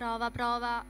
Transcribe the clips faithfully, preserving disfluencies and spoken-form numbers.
Prova, prova.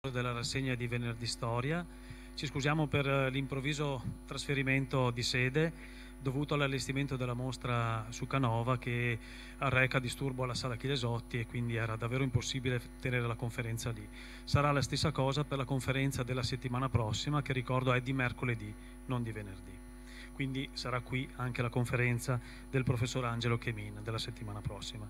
della rassegna di venerdì storia. Ci scusiamo per l'improvviso trasferimento di sede dovuto all'allestimento della mostra su Canova che arreca disturbo alla Sala Chilesotti e quindi era davvero impossibile tenere la conferenza lì. Sarà la stessa cosa per la conferenza della settimana prossima, che ricordo è di mercoledì, non di venerdì. Quindi sarà qui anche la conferenza del professor Angelo Chemin della settimana prossima.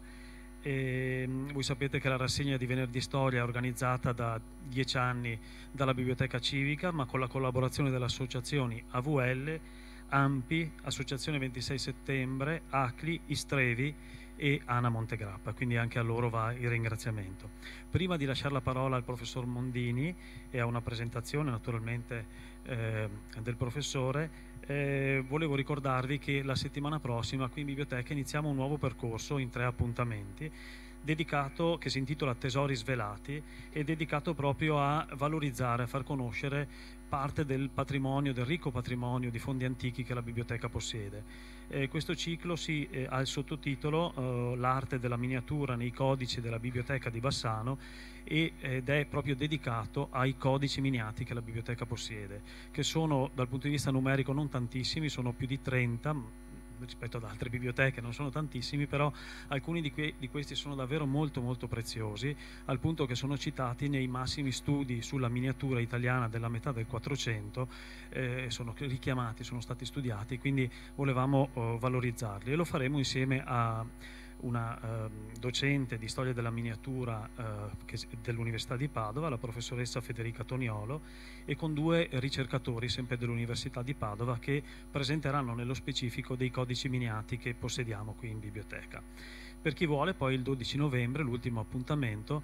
E voi sapete che la rassegna di venerdì storia è organizzata da dieci anni dalla Biblioteca Civica, ma con la collaborazione delle associazioni A V L, AMPI, Associazione ventisei settembre, ACLI, Istrevi e Ana Montegrappa, quindi anche a loro va il ringraziamento. Prima di lasciare la parola al professor Mondini e a una presentazione naturalmente eh, del professore, eh, volevo ricordarvi che la settimana prossima qui in biblioteca iniziamo un nuovo percorso in tre appuntamenti dedicato, che si intitola Tesori svelati, e dedicato proprio a valorizzare, a far conoscere parte del patrimonio, del ricco patrimonio di fondi antichi che la biblioteca possiede. Eh, questo ciclo si, eh, ha il sottotitolo eh, L'arte della miniatura nei codici della biblioteca di Bassano e, ed è proprio dedicato ai codici miniati che la biblioteca possiede, che sono dal punto di vista numerico non tantissimi, sono più di trenta rispetto ad altre biblioteche, non sono tantissimi, però alcuni di, que di questi sono davvero molto molto preziosi, al punto che sono citati nei massimi studi sulla miniatura italiana della metà del Quattrocento, eh, sono richiamati, sono stati studiati, quindi volevamo oh, valorizzarli e lo faremo insieme a una eh, docente di storia della miniatura eh, dell'Università di Padova, la professoressa Federica Toniolo, e con due ricercatori sempre dell'Università di Padova che presenteranno nello specifico dei codici miniati che possediamo qui in biblioteca. Per chi vuole, poi il dodici novembre, l'ultimo appuntamento,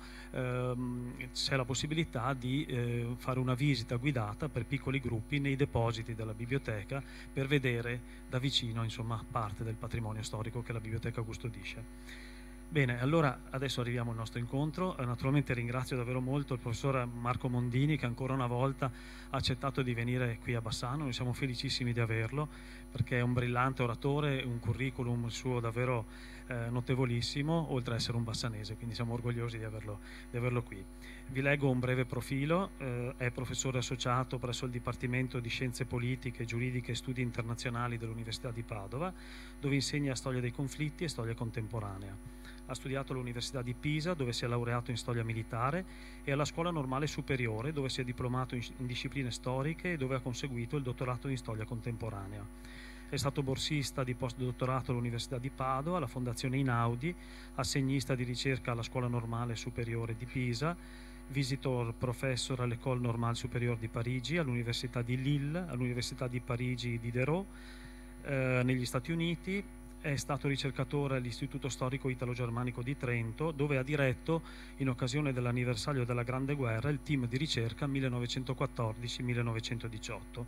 ehm, c'è la possibilità di eh, fare una visita guidata per piccoli gruppi nei depositi della biblioteca per vedere da vicino, insomma, parte del patrimonio storico che la biblioteca custodisce. Bene, allora adesso arriviamo al nostro incontro. Eh, naturalmente ringrazio davvero molto il professor Marco Mondini, che ancora una volta ha accettato di venire qui a Bassano. Noi siamo felicissimi di averlo perché è un brillante oratore, un curriculum suo davvero eh, notevolissimo, oltre ad essere un bassanese, quindi siamo orgogliosi di averlo, di averlo qui. Vi leggo un breve profilo. Eh, è professore associato presso il Dipartimento di Scienze Politiche, Giuridiche e Studi Internazionali dell'Università di Padova, dove insegna storia dei conflitti e storia contemporanea. Ha studiato all'Università di Pisa, dove si è laureato in storia militare, e alla Scuola Normale Superiore, dove si è diplomato in, in discipline storiche e dove ha conseguito il dottorato in storia contemporanea. È stato borsista di postdottorato all'Università di Padova, alla Fondazione Inaudi, assegnista di ricerca alla Scuola Normale Superiore di Pisa, visitor professor all'École Normale Supérieure di Parigi, all'Università di Lille, all'Università di Parigi di Diderot, eh, negli Stati Uniti. È stato ricercatore all'Istituto Storico Italo-Germanico di Trento, dove ha diretto, in occasione dell'anniversario della Grande Guerra, il team di ricerca millenovecentoquattordici millenovecentodiciotto.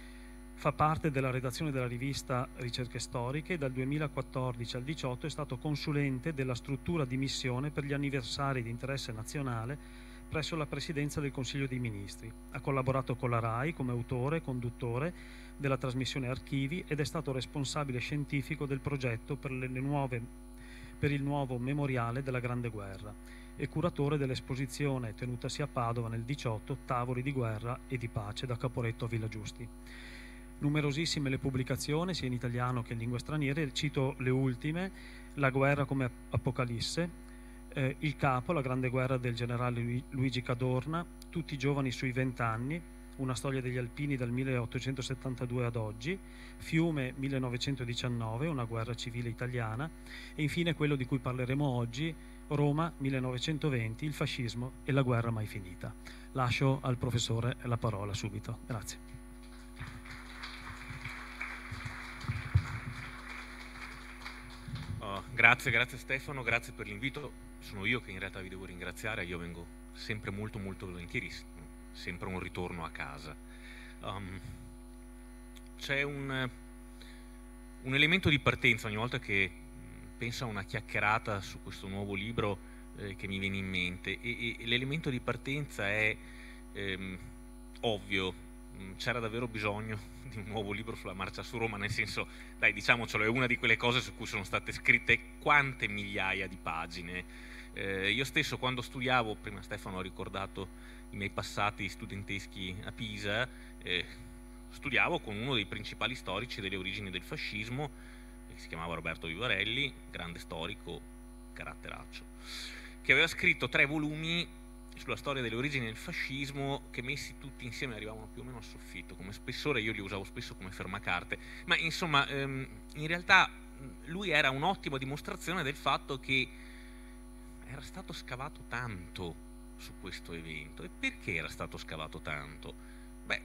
Fa parte della redazione della rivista Ricerche Storiche e dal duemilaquattordici al duemiladiciotto è stato consulente della struttura di missione per gli anniversari di interesse nazionale presso la Presidenza del Consiglio dei Ministri. Ha collaborato con la RAI come autore e conduttore della trasmissione Archivi ed è stato responsabile scientifico del progetto per, le nuove, per il nuovo memoriale della Grande Guerra e curatore dell'esposizione tenutasi a Padova nel diciotto, Tavoli di guerra e di pace, da Caporetto a Villa Giusti. Numerosissime le pubblicazioni, sia in italiano che in lingue straniere. Cito le ultime: La guerra come apocalisse, eh, Il capo, la grande guerra del generale Luigi Cadorna, Tutti i giovani sui vent'anni, una storia degli alpini dal milleottocentosettantadue ad oggi, Fiume millenovecentodiciannove, una guerra civile italiana, e infine quello di cui parleremo oggi, Roma millenovecentoventi, il fascismo e la guerra mai finita. Lascio al professore la parola subito. Grazie. Oh, grazie, grazie Stefano, grazie per l'invito. Sono io che in realtà vi devo ringraziare, io vengo sempre molto molto volentieri, sempre un ritorno a casa. Um, c'è un, un elemento di partenza ogni volta che penso a una chiacchierata su questo nuovo libro eh, che mi viene in mente, e, e l'elemento di partenza è ehm, ovvio. C'era davvero bisogno di un nuovo libro sulla marcia su Roma, nel senso, dai, diciamocelo, è una di quelle cose su cui sono state scritte quante migliaia di pagine. Eh, io stesso quando studiavo, prima Stefano ha ricordato i miei passati studenteschi a Pisa, eh, studiavo con uno dei principali storici delle origini del fascismo, che si chiamava Roberto Vivarelli, grande storico, caratteraccio, che aveva scritto tre volumi sulla storia delle origini del fascismo, che messi tutti insieme arrivavano più o meno al soffitto come spessore. Io li usavo spesso come fermacarte, ma insomma ehm, in realtà lui era un'ottima dimostrazione del fatto che era stato scavato tanto su questo evento. E perché era stato scavato tanto? Beh,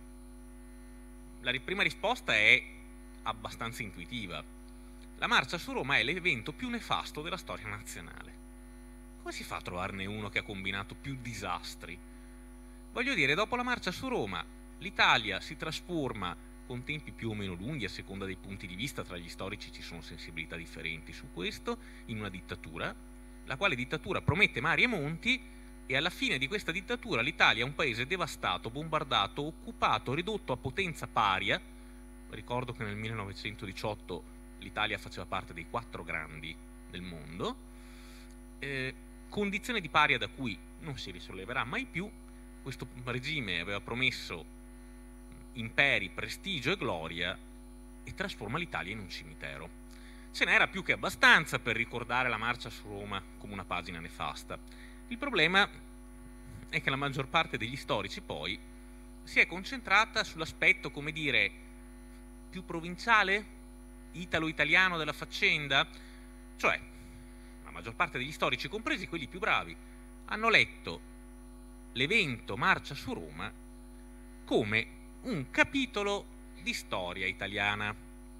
la prima risposta è abbastanza intuitiva. La marcia su Roma è l'evento più nefasto della storia nazionale. Come si fa a trovarne uno che ha combinato più disastri? Voglio dire, dopo la marcia su Roma, l'Italia si trasforma, con tempi più o meno lunghi a seconda dei punti di vista, tra gli storici ci sono sensibilità differenti su questo, in una dittatura, la quale dittatura promette mari e monti, e alla fine di questa dittatura l'Italia è un paese devastato, bombardato, occupato, ridotto a potenza paria. Ricordo che nel millenovecentodiciotto l'Italia faceva parte dei quattro grandi del mondo, eh, condizione di paria da cui non si risolleverà mai più. Questo regime aveva promesso imperi, prestigio e gloria e trasforma l'Italia in un cimitero. Ce n'era più che abbastanza per ricordare la marcia su Roma come una pagina nefasta. Il problema è che la maggior parte degli storici poi si è concentrata sull'aspetto, come dire, più provinciale, italo-italiano della faccenda, cioè la maggior parte degli storici, compresi quelli più bravi, hanno letto l'evento Marcia su Roma come un capitolo di storia italiana.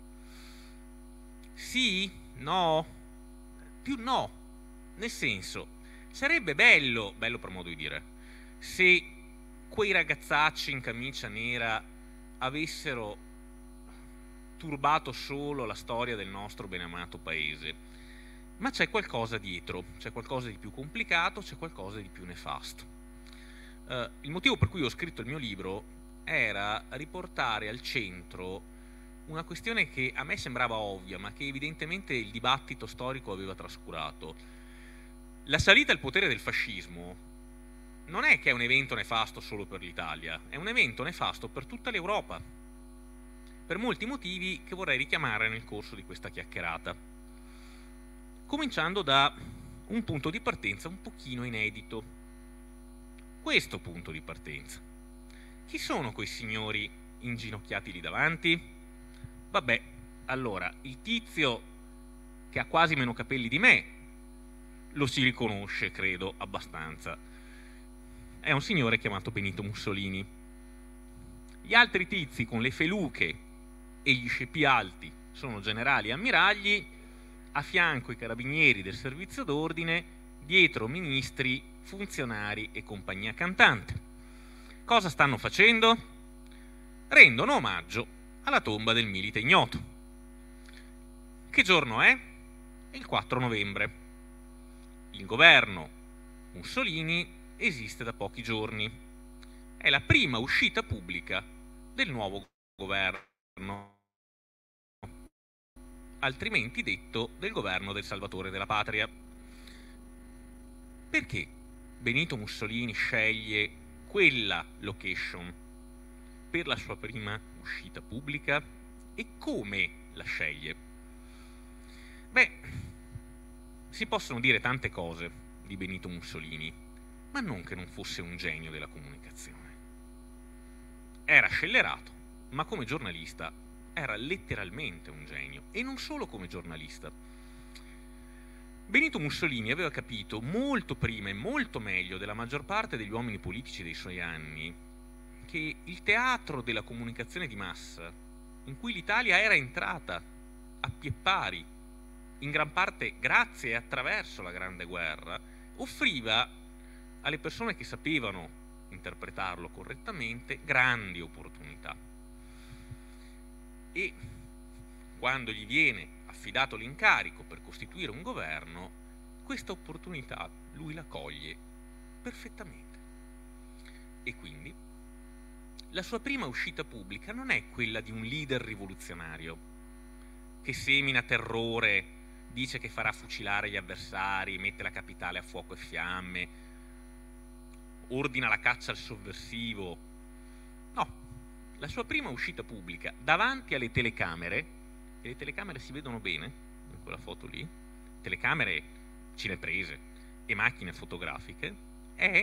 Sì? No? Più no. Nel senso, sarebbe bello, bello per modo di dire, se quei ragazzacci in camicia nera avessero turbato solo la storia del nostro benamato paese, ma c'è qualcosa dietro, c'è qualcosa di più complicato, c'è qualcosa di più nefasto. Uh, il motivo per cui ho scritto il mio libro era riportare al centro una questione che a me sembrava ovvia, ma che evidentemente il dibattito storico aveva trascurato. La salita al potere del fascismo non è che è un evento nefasto solo per l'Italia, è un evento nefasto per tutta l'Europa, per molti motivi che vorrei richiamare nel corso di questa chiacchierata. Cominciando da un punto di partenza un pochino inedito. Questo punto di partenza. Chi sono quei signori inginocchiati lì davanti? Vabbè, allora, il tizio che ha quasi meno capelli di me lo si riconosce, credo, abbastanza. È un signore chiamato Benito Mussolini. Gli altri tizi con le feluche e gli sceppi alti sono generali e ammiragli, a fianco i carabinieri del servizio d'ordine, dietro ministri, funzionari e compagnia cantante. Cosa stanno facendo? Rendono omaggio alla tomba del milite ignoto. Che giorno è? Il quattro novembre. Il governo Mussolini esiste da pochi giorni. È la prima uscita pubblica del nuovo governo, altrimenti detto del governo del Salvatore della Patria. Perché Benito Mussolini sceglie quella location per la sua prima uscita pubblica e come la sceglie? Beh, si possono dire tante cose di Benito Mussolini, ma non che non fosse un genio della comunicazione. Era scellerato, ma come giornalista era letteralmente un genio, e non solo come giornalista. Benito Mussolini aveva capito molto prima e molto meglio della maggior parte degli uomini politici dei suoi anni che il teatro della comunicazione di massa, in cui l'Italia era entrata a pie pari, in gran parte grazie e attraverso la Grande Guerra, offriva alle persone che sapevano interpretarlo correttamente grandi opportunità. E quando gli viene affidato l'incarico per costituire un governo, questa opportunità lui la coglie perfettamente. E quindi la sua prima uscita pubblica non è quella di un leader rivoluzionario che semina terrore, dice che farà fucilare gli avversari, mette la capitale a fuoco e fiamme, ordina la caccia al sovversivo. No, la sua prima uscita pubblica davanti alle telecamere, e le telecamere si vedono bene in quella foto lì, telecamere cineprese e macchine fotografiche, è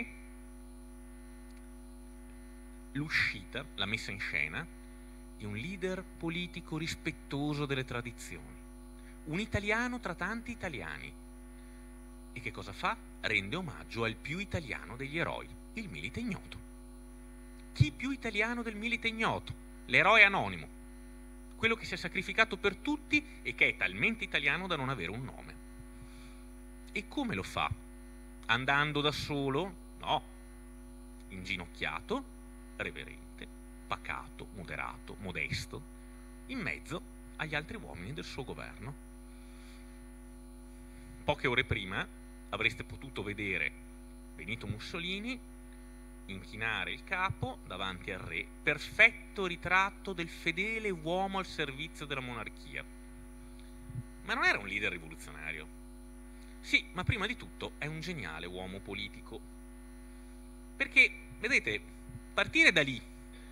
l'uscita, la messa in scena di un leader politico rispettoso delle tradizioni, un italiano tra tanti italiani. E che cosa fa? Rende omaggio al più italiano degli eroi, il Milite Ignoto. Chi più italiano del Milite Ignoto? L'eroe anonimo, quello che si è sacrificato per tutti e che è talmente italiano da non avere un nome. E come lo fa? Andando da solo? No, inginocchiato, reverente, pacato, moderato, modesto, in mezzo agli altri uomini del suo governo. Poche ore prima avreste potuto vedere Benito Mussolini inchinare il capo davanti al re, perfetto ritratto del fedele uomo al servizio della monarchia. Ma non era un leader rivoluzionario. Sì, ma prima di tutto è un geniale uomo politico. Perché, vedete, partire da lì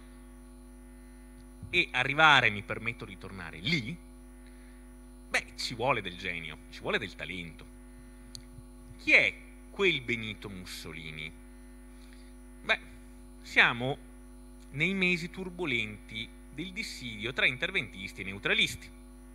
e arrivare, mi permetto di tornare lì, beh, ci vuole del genio, ci vuole del talento. Chi è quel Benito Mussolini? Beh, siamo nei mesi turbolenti del dissidio tra interventisti e neutralisti.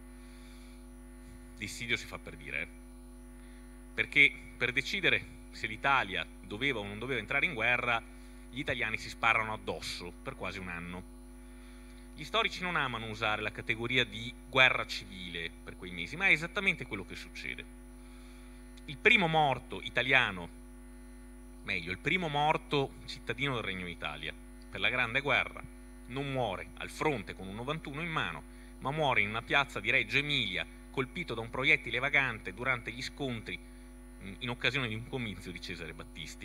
Dissidio si fa per dire, eh? Perché per decidere se l'Italia doveva o non doveva entrare in guerra, gli italiani si sparano addosso per quasi un anno. Gli storici non amano usare la categoria di guerra civile per quei mesi, ma è esattamente quello che succede. Il primo morto italiano, meglio, il primo morto cittadino del Regno d'Italia per la Grande Guerra non muore al fronte con un novantuno in mano, ma muore in una piazza di Reggio Emilia colpito da un proiettile vagante durante gli scontri in occasione di un comizio di Cesare Battisti.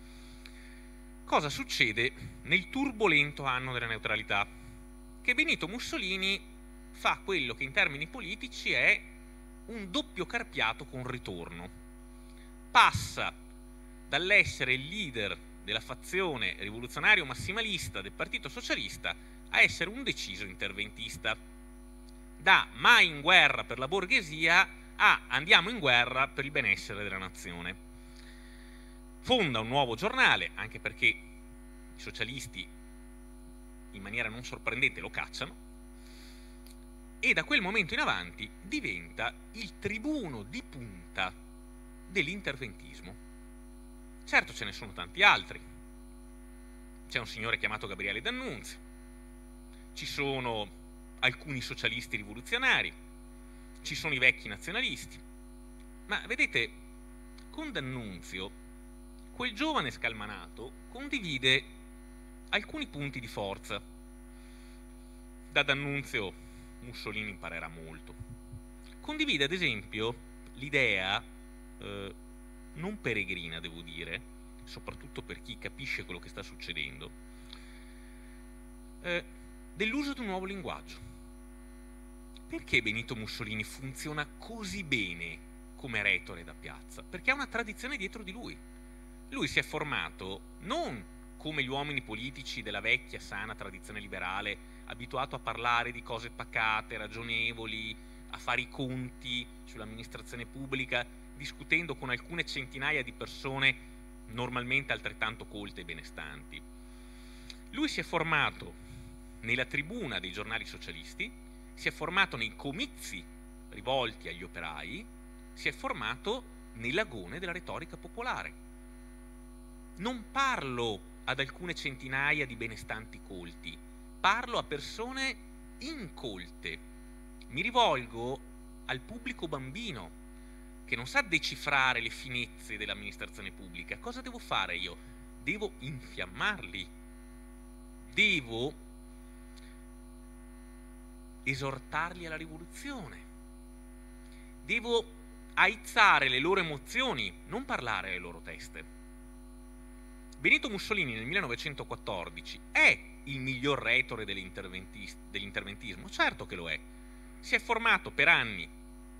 Cosa succede nel turbolento anno della neutralità? Che Benito Mussolini fa quello che in termini politici è un doppio carpiato con ritorno. Passa dall'essere il leader della fazione rivoluzionario massimalista del Partito Socialista a essere un deciso interventista. Da mai in guerra per la borghesia a andiamo in guerra per il benessere della nazione. Fonda un nuovo giornale, anche perché i socialisti in maniera non sorprendente lo cacciano, e da quel momento in avanti diventa il tribuno di punta dell'interventismo. Certo, ce ne sono tanti altri. C'è un signore chiamato Gabriele D'Annunzio, ci sono alcuni socialisti rivoluzionari, ci sono i vecchi nazionalisti. Ma vedete, con D'Annunzio, quel giovane scalmanato condivide alcuni punti di forza. Da D'Annunzio Mussolini imparerà molto. Condivide ad esempio l'idea eh, non peregrina, devo dire, soprattutto per chi capisce quello che sta succedendo, eh, dell'uso di un nuovo linguaggio. Perché Benito Mussolini funziona così bene come retore da piazza? Perché ha una tradizione dietro di lui. Lui si è formato non come gli uomini politici della vecchia sana tradizione liberale, abituato a parlare di cose pacate, ragionevoli, a fare i conti sull'amministrazione pubblica, discutendo con alcune centinaia di persone normalmente altrettanto colte e benestanti. Lui si è formato nella tribuna dei giornali socialisti, si è formato nei comizi rivolti agli operai, si è formato nell'agone della retorica popolare. Non parlo ad alcune centinaia di benestanti colti, parlo a persone incolte. Mi rivolgo al pubblico bambino che non sa decifrare le finezze dell'amministrazione pubblica. Cosa devo fare io? Devo infiammarli, devo esortarli alla rivoluzione, devo aizzare le loro emozioni, non parlare alle loro teste. Benito Mussolini nel millenovecentoquattordici è il miglior retore dell'interventismo? Certo che lo è. Si è formato per anni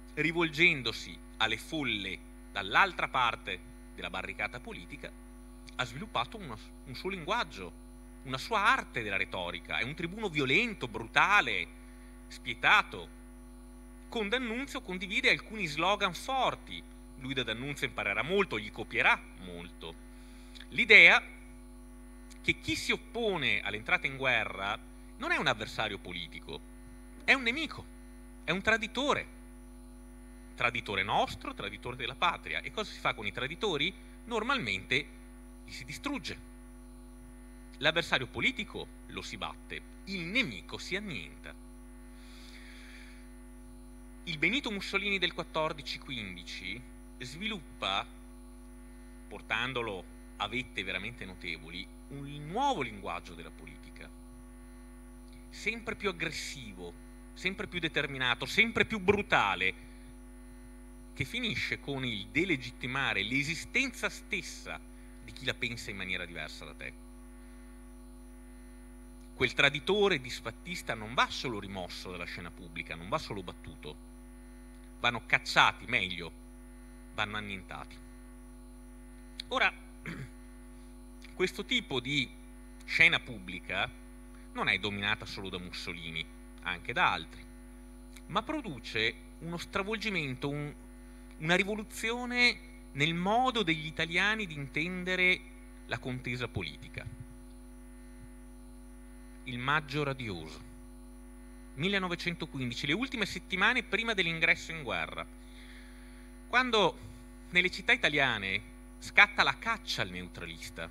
rivolgendosi alle folle dall'altra parte della barricata politica ha sviluppato una, un suo linguaggio, una sua arte della retorica. È un tribuno violento, brutale, spietato. Con D'Annunzio condivide alcuni slogan forti. Lui da D'Annunzio imparerà molto, gli copierà molto. L'idea che chi si oppone all'entrata in guerra non è un avversario politico, è un nemico, è un traditore. Traditore nostro, traditore della patria. E cosa si fa con i traditori? Normalmente li si distrugge. L'avversario politico lo si batte, il nemico si annienta. Il Benito Mussolini del quattordici quindici sviluppa, portandolo a vette veramente notevoli, un nuovo linguaggio della politica, sempre più aggressivo, sempre più determinato, sempre più brutale, che finisce con il delegittimare l'esistenza stessa di chi la pensa in maniera diversa da te. Quel traditore disfattista non va solo rimosso dalla scena pubblica, non va solo battuto, vanno cacciati, meglio, vanno annientati. Ora, questo tipo di scena pubblica non è dominata solo da Mussolini, anche da altri, ma produce uno stravolgimento, un, una rivoluzione nel modo degli italiani di intendere la contesa politica. Il Maggio radioso, millenovecentoquindici, le ultime settimane prima dell'ingresso in guerra, quando nelle città italiane scatta la caccia al neutralista.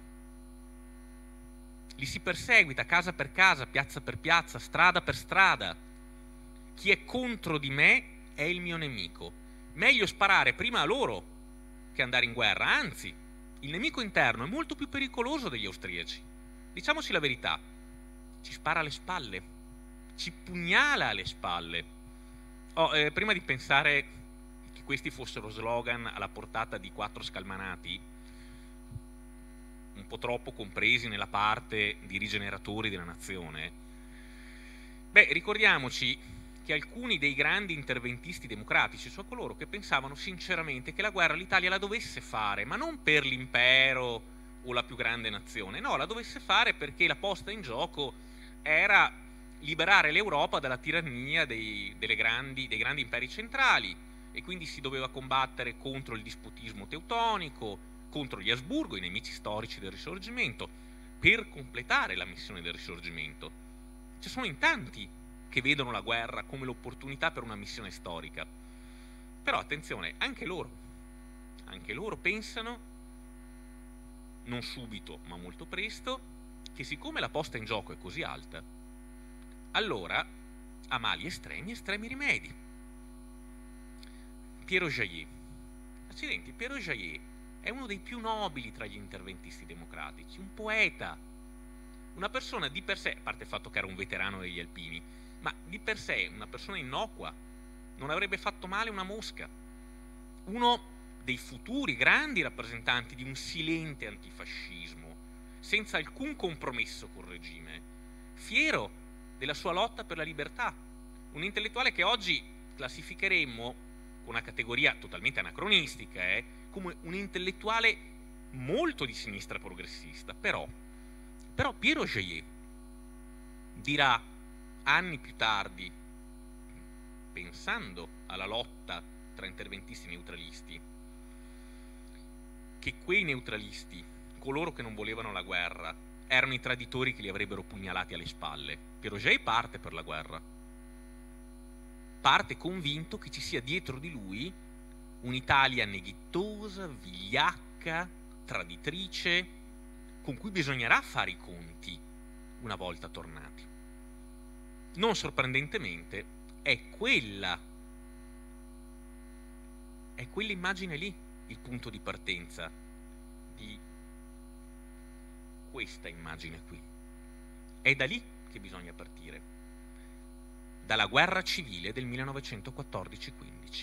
Li si perseguita casa per casa, piazza per piazza, strada per strada. Chi è contro di me è il mio nemico. Meglio sparare prima a loro che andare in guerra, anzi, il nemico interno è molto più pericoloso degli austriaci. Diciamoci la verità. Ci spara alle spalle, ci pugnala alle spalle. Oh, eh, prima di pensare che questi fossero slogan alla portata di quattro scalmanati, un po' troppo compresi nella parte di rigeneratori della nazione, beh, ricordiamoci che alcuni dei grandi interventisti democratici sono coloro che pensavano sinceramente che la guerra l'Italia la dovesse fare, ma non per l'impero o la più grande nazione, no, la dovesse fare perché la posta in gioco era liberare l'Europa dalla tirannia dei, delle grandi, dei grandi imperi centrali, e quindi si doveva combattere contro il dispotismo teutonico, contro gli Asburgo, i nemici storici del Risorgimento, per completare la missione del Risorgimento. Ci sono in tanti che vedono la guerra come l'opportunità per una missione storica. Però attenzione, anche loro, anche loro pensano, non subito ma molto presto, che siccome la posta in gioco è così alta, allora a mali estremi, estremi rimedi. Piero Jaillet. Accidenti, Piero Jaillet è uno dei più nobili tra gli interventisti democratici, un poeta, una persona di per sé, a parte il fatto che era un veterano degli Alpini, ma di per sé una persona innocua, non avrebbe fatto male una mosca, uno dei futuri grandi rappresentanti di un silente antifascismo, senza alcun compromesso col regime, fiero della sua lotta per la libertà, un intellettuale che oggi classificheremmo con una categoria totalmente anacronistica, eh, come un intellettuale molto di sinistra progressista. Però, però Piero Jaillet dirà anni più tardi, pensando alla lotta tra interventisti e neutralisti, che quei neutralisti, coloro che non volevano la guerra, erano i traditori che li avrebbero pugnalati alle spalle. Piero Jaillet parte per la guerra, parte convinto che ci sia dietro di lui un'Italia neghittosa, vigliacca, traditrice, con cui bisognerà fare i conti una volta tornati. Non sorprendentemente è quella è quell'immagine lì il punto di partenza di questa immagine qui. È da lì che bisogna partire, dalla guerra civile del millenovecentoquattordici quindici.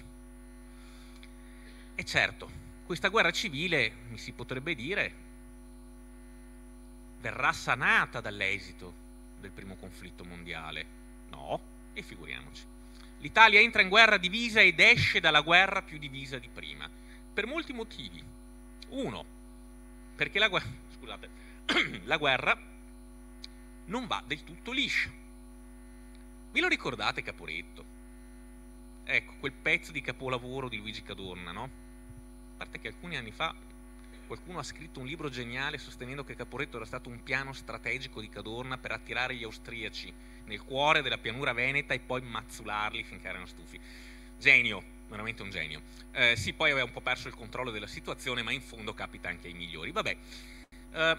E certo, questa guerra civile, mi si potrebbe dire, verrà sanata dall'esito del primo conflitto mondiale. No, e figuriamoci. L'Italia entra in guerra divisa ed esce dalla guerra più divisa di prima, per molti motivi. Uno, perché la guerra... scusate, la guerra non va del tutto liscia. Vi lo ricordate Caporetto? Ecco, quel pezzo di capolavoro di Luigi Cadorna, no? A parte che alcuni anni fa qualcuno ha scritto un libro geniale sostenendo che Caporetto era stato un piano strategico di Cadorna per attirare gli austriaci nel cuore della pianura veneta e poi mazzularli finché erano stufi. Genio, veramente un genio. Eh, sì, poi aveva un po' perso il controllo della situazione, ma in fondo capita anche ai migliori. Vabbè, eh,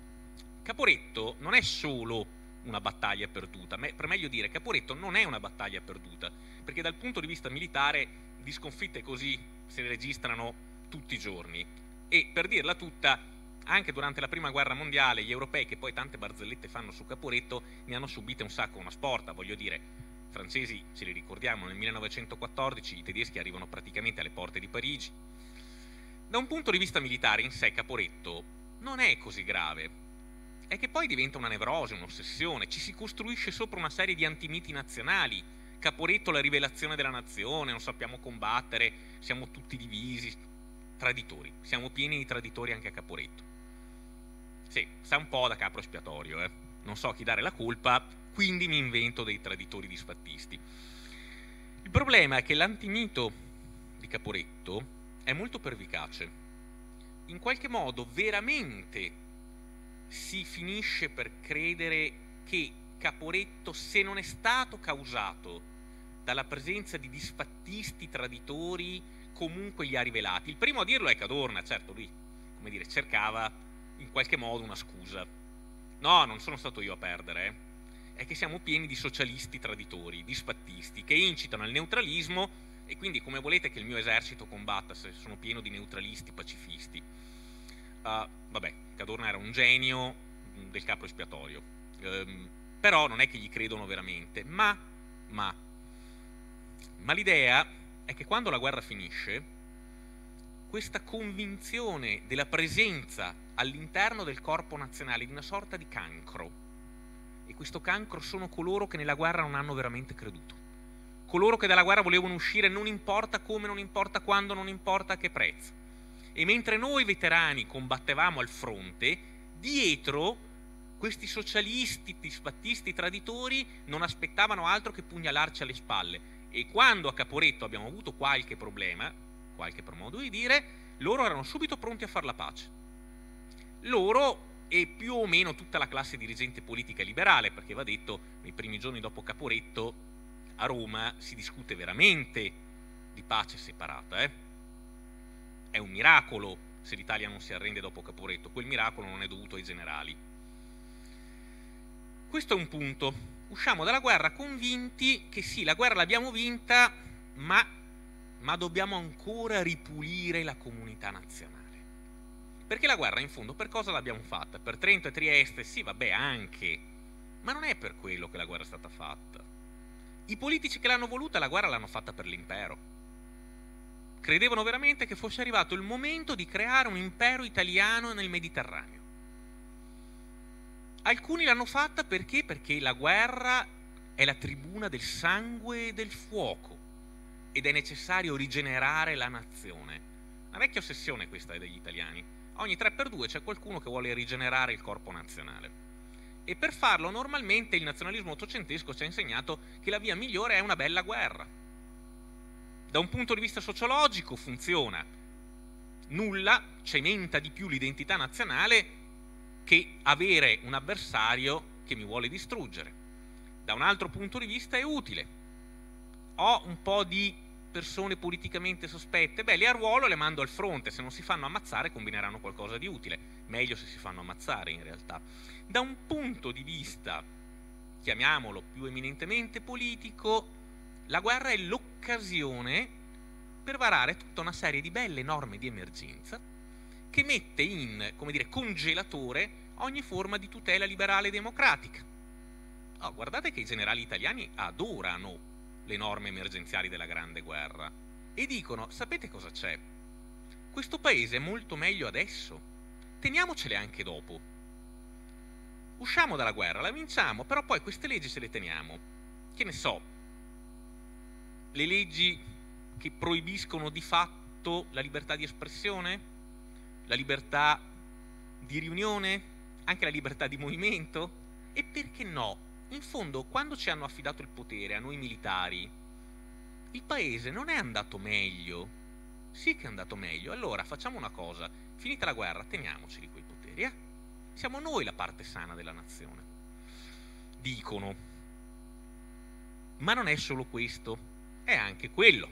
Caporetto non è solo una battaglia perduta, ma per meglio dire, Caporetto non è una battaglia perduta, perché dal punto di vista militare di sconfitte così se ne registrano tutti i giorni. E per dirla tutta, anche durante la prima guerra mondiale gli europei, che poi tante barzellette fanno su Caporetto, ne hanno subite un sacco una sporta. Voglio dire, i francesi, ce li ricordiamo, nel millenovecentoquattordici i tedeschi arrivano praticamente alle porte di Parigi. Da un punto di vista militare in sé Caporetto non è così grave, è che poi diventa una nevrosi, un'ossessione, ci si costruisce sopra una serie di antimiti nazionali. Caporetto la rivelazione della nazione, non sappiamo combattere, siamo tutti divisi, traditori, siamo pieni di traditori anche a Caporetto. Sì, sta un po' da capro espiatorio, eh? Non so a chi dare la colpa, quindi mi invento dei traditori disfattisti. Il problema è che l'antimito di Caporetto è molto pervicace. In qualche modo veramente si finisce per credere che Caporetto, se non è stato causato dalla presenza di disfattisti traditori, comunque li ha rivelati. Il primo a dirlo è Cadorna, certo, lui, come dire, cercava in qualche modo una scusa. No, non sono stato io a perdere, eh. È che siamo pieni di socialisti traditori, disfattisti, che incitano al neutralismo, e quindi come volete che il mio esercito combatta se sono pieno di neutralisti pacifisti? Uh, vabbè, Cadorna era un genio del capro espiatorio, um, però non è che gli credono veramente, ma, ma, ma l'idea è che quando la guerra finisce, questa convinzione della presenza all'interno del corpo nazionale di una sorta di cancro, e questo cancro sono coloro che nella guerra non hanno veramente creduto, coloro che dalla guerra volevano uscire non importa come, non importa quando, non importa a che prezzo. E mentre noi veterani combattevamo al fronte, dietro questi socialisti, disfattisti, traditori non aspettavano altro che pugnalarci alle spalle. E quando a Caporetto abbiamo avuto qualche problema, qualche per modo di dire, loro erano subito pronti a fare la pace. Loro e più o meno tutta la classe dirigente politica liberale, perché va detto, nei primi giorni dopo Caporetto a Roma si discute veramente di pace separata, eh? È un miracolo se l'Italia non si arrende dopo Caporetto, quel miracolo non è dovuto ai generali. Questo è un punto. Usciamo dalla guerra convinti che sì, la guerra l'abbiamo vinta, ma, ma dobbiamo ancora ripulire la comunità nazionale. Perché la guerra in fondo per cosa l'abbiamo fatta? Per Trento e Trieste? Sì, vabbè, anche, ma non è per quello che la guerra è stata fatta. I politici che l'hanno voluta la guerra l'hanno fatta per l'impero. Credevano veramente che fosse arrivato il momento di creare un impero italiano nel Mediterraneo. Alcuni l'hanno fatta perché? Perché la guerra è la tribuna del sangue e del fuoco ed è necessario rigenerare la nazione. Una vecchia ossessione questa degli italiani. Ogni tre per due c'è qualcuno che vuole rigenerare il corpo nazionale. E per farlo normalmente il nazionalismo ottocentesco ci ha insegnato che la via migliore è una bella guerra. Da un punto di vista sociologico funziona. Nulla cementa di più l'identità nazionale che avere un avversario che mi vuole distruggere. Da un altro punto di vista è utile. Ho un po' di persone politicamente sospette, beh, le arruolo e le mando al fronte, se non si fanno ammazzare combineranno qualcosa di utile, meglio se si fanno ammazzare in realtà. Da un punto di vista, chiamiamolo più eminentemente politico, la guerra è l'occasione per varare tutta una serie di belle norme di emergenza che mette in, come dire, congelatore ogni forma di tutela liberale e democratica. Oh, guardate che i generali italiani adorano le norme emergenziali della Grande Guerra e dicono, sapete cosa c'è? Questo paese è molto meglio adesso, teniamocele anche dopo. Usciamo dalla guerra, la vinciamo, però poi queste leggi se le teniamo. Che ne so, le leggi che proibiscono di fatto la libertà di espressione, la libertà di riunione, anche la libertà di movimento, e perché no? In fondo, quando ci hanno affidato il potere a noi militari, il paese non è andato meglio. Sì che è andato meglio. Allora facciamo una cosa: finita la guerra, teniamoci di quei poteri, eh? Siamo noi la parte sana della nazione. Dicono. Ma non è solo questo, è anche quello.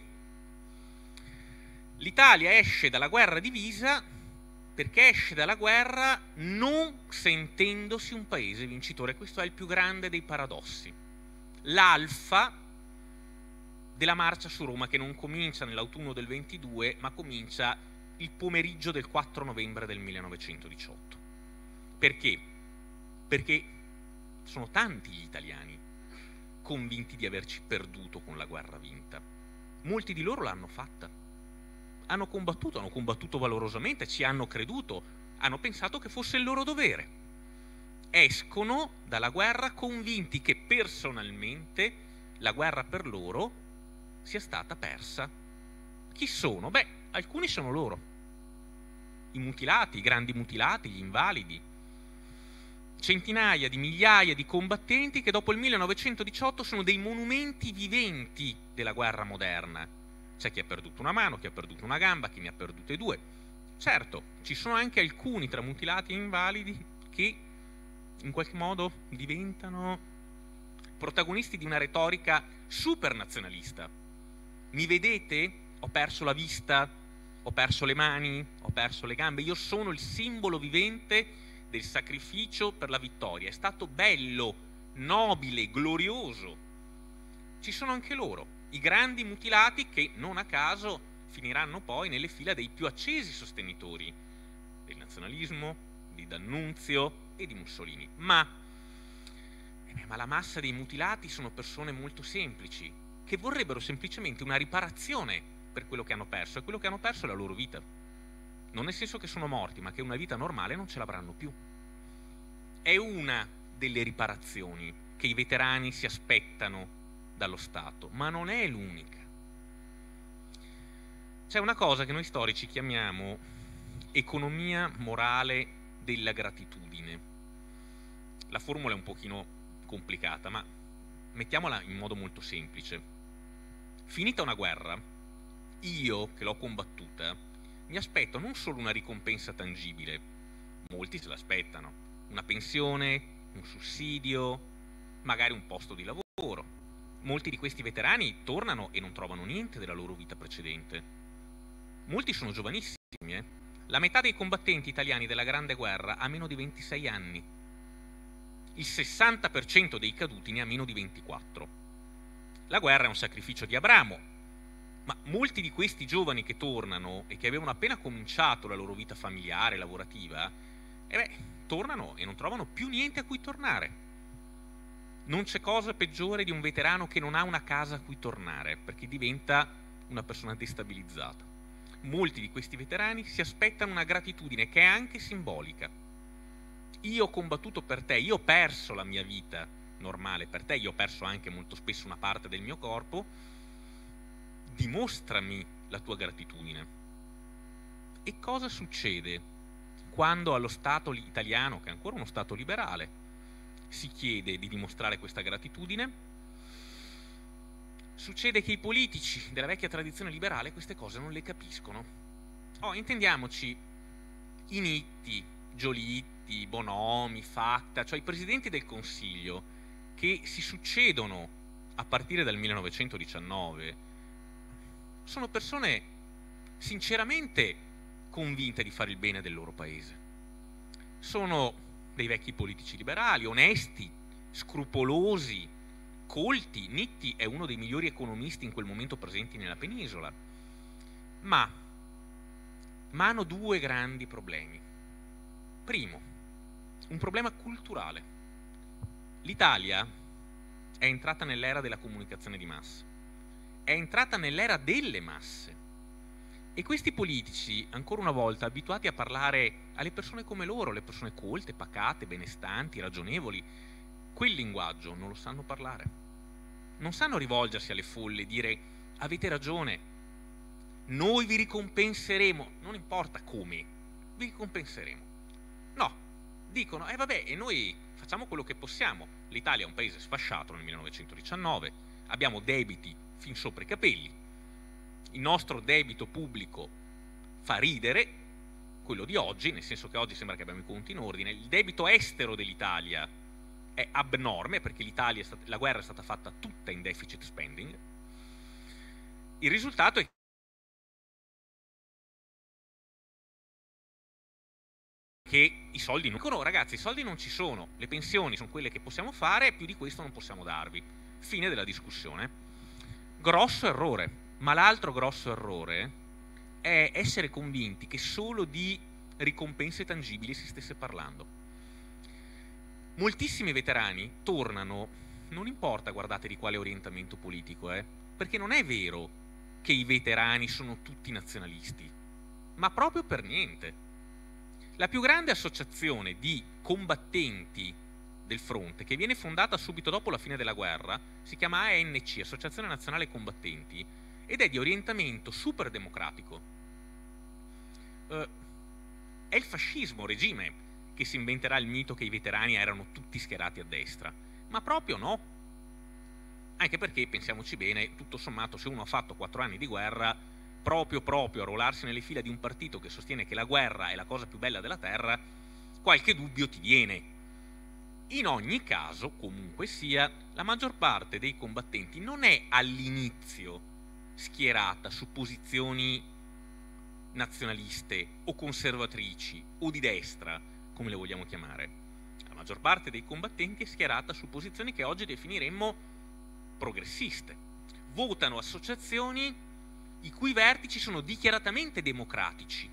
L'Italia esce dalla guerra divisa perché esce dalla guerra non sentendosi un paese vincitore. Questo è il più grande dei paradossi. L'alfa della marcia su Roma, che non comincia nell'autunno del ventidue, ma comincia il pomeriggio del quattro novembre del millenovecentodiciotto. Perché? Perché sono tanti gli italiani convinti di averci perduto con la guerra vinta. Molti di loro l'hanno fatta. Hanno combattuto, hanno combattuto valorosamente, ci hanno creduto, hanno pensato che fosse il loro dovere. Escono dalla guerra convinti che personalmente la guerra per loro sia stata persa. Chi sono? Beh, alcuni sono loro. I mutilati, i grandi mutilati, gli invalidi. Centinaia di migliaia di combattenti che dopo il millenovecentodiciotto sono dei monumenti viventi della guerra moderna. C'è chi ha perduto una mano, chi ha perduto una gamba, chi ne ha perdute due. Certo, ci sono anche alcuni tra mutilati e invalidi che in qualche modo diventano protagonisti di una retorica super nazionalista. Mi vedete? Ho perso la vista, ho perso le mani, ho perso le gambe. Io sono il simbolo vivente del sacrificio per la vittoria. È stato bello, nobile, glorioso. Ci sono anche loro, i grandi mutilati, che non a caso finiranno poi nelle fila dei più accesi sostenitori del nazionalismo, di D'Annunzio e di Mussolini. Ma, eh, ma la massa dei mutilati sono persone molto semplici, che vorrebbero semplicemente una riparazione per quello che hanno perso, e quello che hanno perso è la loro vita. Non nel senso che sono morti, ma che una vita normale non ce l'avranno più. È una delle riparazioni che i veterani si aspettano dallo Stato, ma non è l'unica. C'è una cosa che noi storici chiamiamo economia morale della gratitudine. La formula è un pochino complicata, ma mettiamola in modo molto semplice. Finita una guerra, io che l'ho combattuta mi aspetto non solo una ricompensa tangibile, molti se l'aspettano, una pensione, un sussidio, magari un posto di lavoro. Molti di questi veterani tornano e non trovano niente della loro vita precedente. Molti sono giovanissimi, eh? La metà dei combattenti italiani della Grande Guerra ha meno di ventisei anni. Il sessanta per cento dei caduti ne ha meno di ventiquattro. La guerra è un sacrificio di Abramo, ma molti di questi giovani che tornano e che avevano appena cominciato la loro vita familiare, lavorativa, eh beh, tornano e non trovano più niente a cui tornare. Non c'è cosa peggiore di un veterano che non ha una casa a cui tornare, perché diventa una persona destabilizzata. Molti di questi veterani si aspettano una gratitudine che è anche simbolica. Io ho combattuto per te, io ho perso la mia vita normale per te, io ho perso anche molto spesso una parte del mio corpo, dimostrami la tua gratitudine. E cosa succede quando allo Stato italiano, che è ancora uno Stato liberale, si chiede di dimostrare questa gratitudine? Succede che i politici della vecchia tradizione liberale queste cose non le capiscono. Oh, intendiamoci, i Nitti, Giolitti, Bonomi, Facta, cioè i presidenti del Consiglio che si succedono a partire dal millenovecentodiciannove, sono persone sinceramente convinte di fare il bene del loro paese. Sono dei vecchi politici liberali, onesti, scrupolosi, colti. Nitti è uno dei migliori economisti in quel momento presenti nella penisola. Ma, ma hanno due grandi problemi. Primo, un problema culturale. L'Italia è entrata nell'era della comunicazione di massa, è entrata nell'era delle masse. E questi politici, ancora una volta, abituati a parlare alle persone come loro, le persone colte, pacate, benestanti, ragionevoli, quel linguaggio non lo sanno parlare. Non sanno rivolgersi alle folle e dire: avete ragione, noi vi ricompenseremo, non importa come, vi ricompenseremo. No, dicono, eh vabbè, e noi facciamo quello che possiamo. L'Italia è un paese sfasciato nel millenovecentodiciannove, abbiamo debiti fin sopra i capelli, il nostro debito pubblico fa ridere, quello di oggi, nel senso che oggi sembra che abbiamo i conti in ordine, il debito estero dell'Italia è abnorme perché l'Italia è stata, la guerra è stata fatta tutta in deficit spending. Il risultato è che i soldi non dicono, ragazzi, i soldi non ci sono, le pensioni sono quelle che possiamo fare, più di questo non possiamo darvi. Fine della discussione. Grosso errore, ma l'altro grosso errore è essere convinti che solo di ricompense tangibili si stesse parlando. Moltissimi veterani tornano, non importa, guardate, di quale orientamento politico, eh, perché non è vero che i veterani sono tutti nazionalisti, ma proprio per niente. La più grande associazione di combattenti del fronte, che viene fondata subito dopo la fine della guerra, si chiama A N C, Associazione Nazionale Combattenti, ed è di orientamento super democratico. Uh, è il fascismo regime che si inventerà il mito che i veterani erano tutti schierati a destra, ma proprio no. Anche perché, pensiamoci bene, tutto sommato, se uno ha fatto quattro anni di guerra, proprio proprio a arruolarsi nelle fila di un partito che sostiene che la guerra è la cosa più bella della terra, qualche dubbio ti viene. In ogni caso, comunque sia, la maggior parte dei combattenti non è all'inizio schierata su posizioni nazionaliste o conservatrici o di destra, come le vogliamo chiamare. La maggior parte dei combattenti è schierata su posizioni che oggi definiremmo progressiste. Votano associazioni i cui vertici sono dichiaratamente democratici.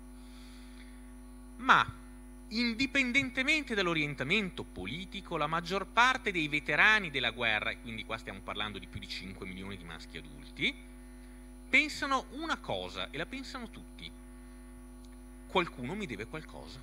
Ma, indipendentemente dall'orientamento politico, la maggior parte dei veterani della guerra, e quindi qua stiamo parlando di più di cinque milioni di maschi adulti, pensano una cosa, e la pensano tutti: qualcuno mi deve qualcosa,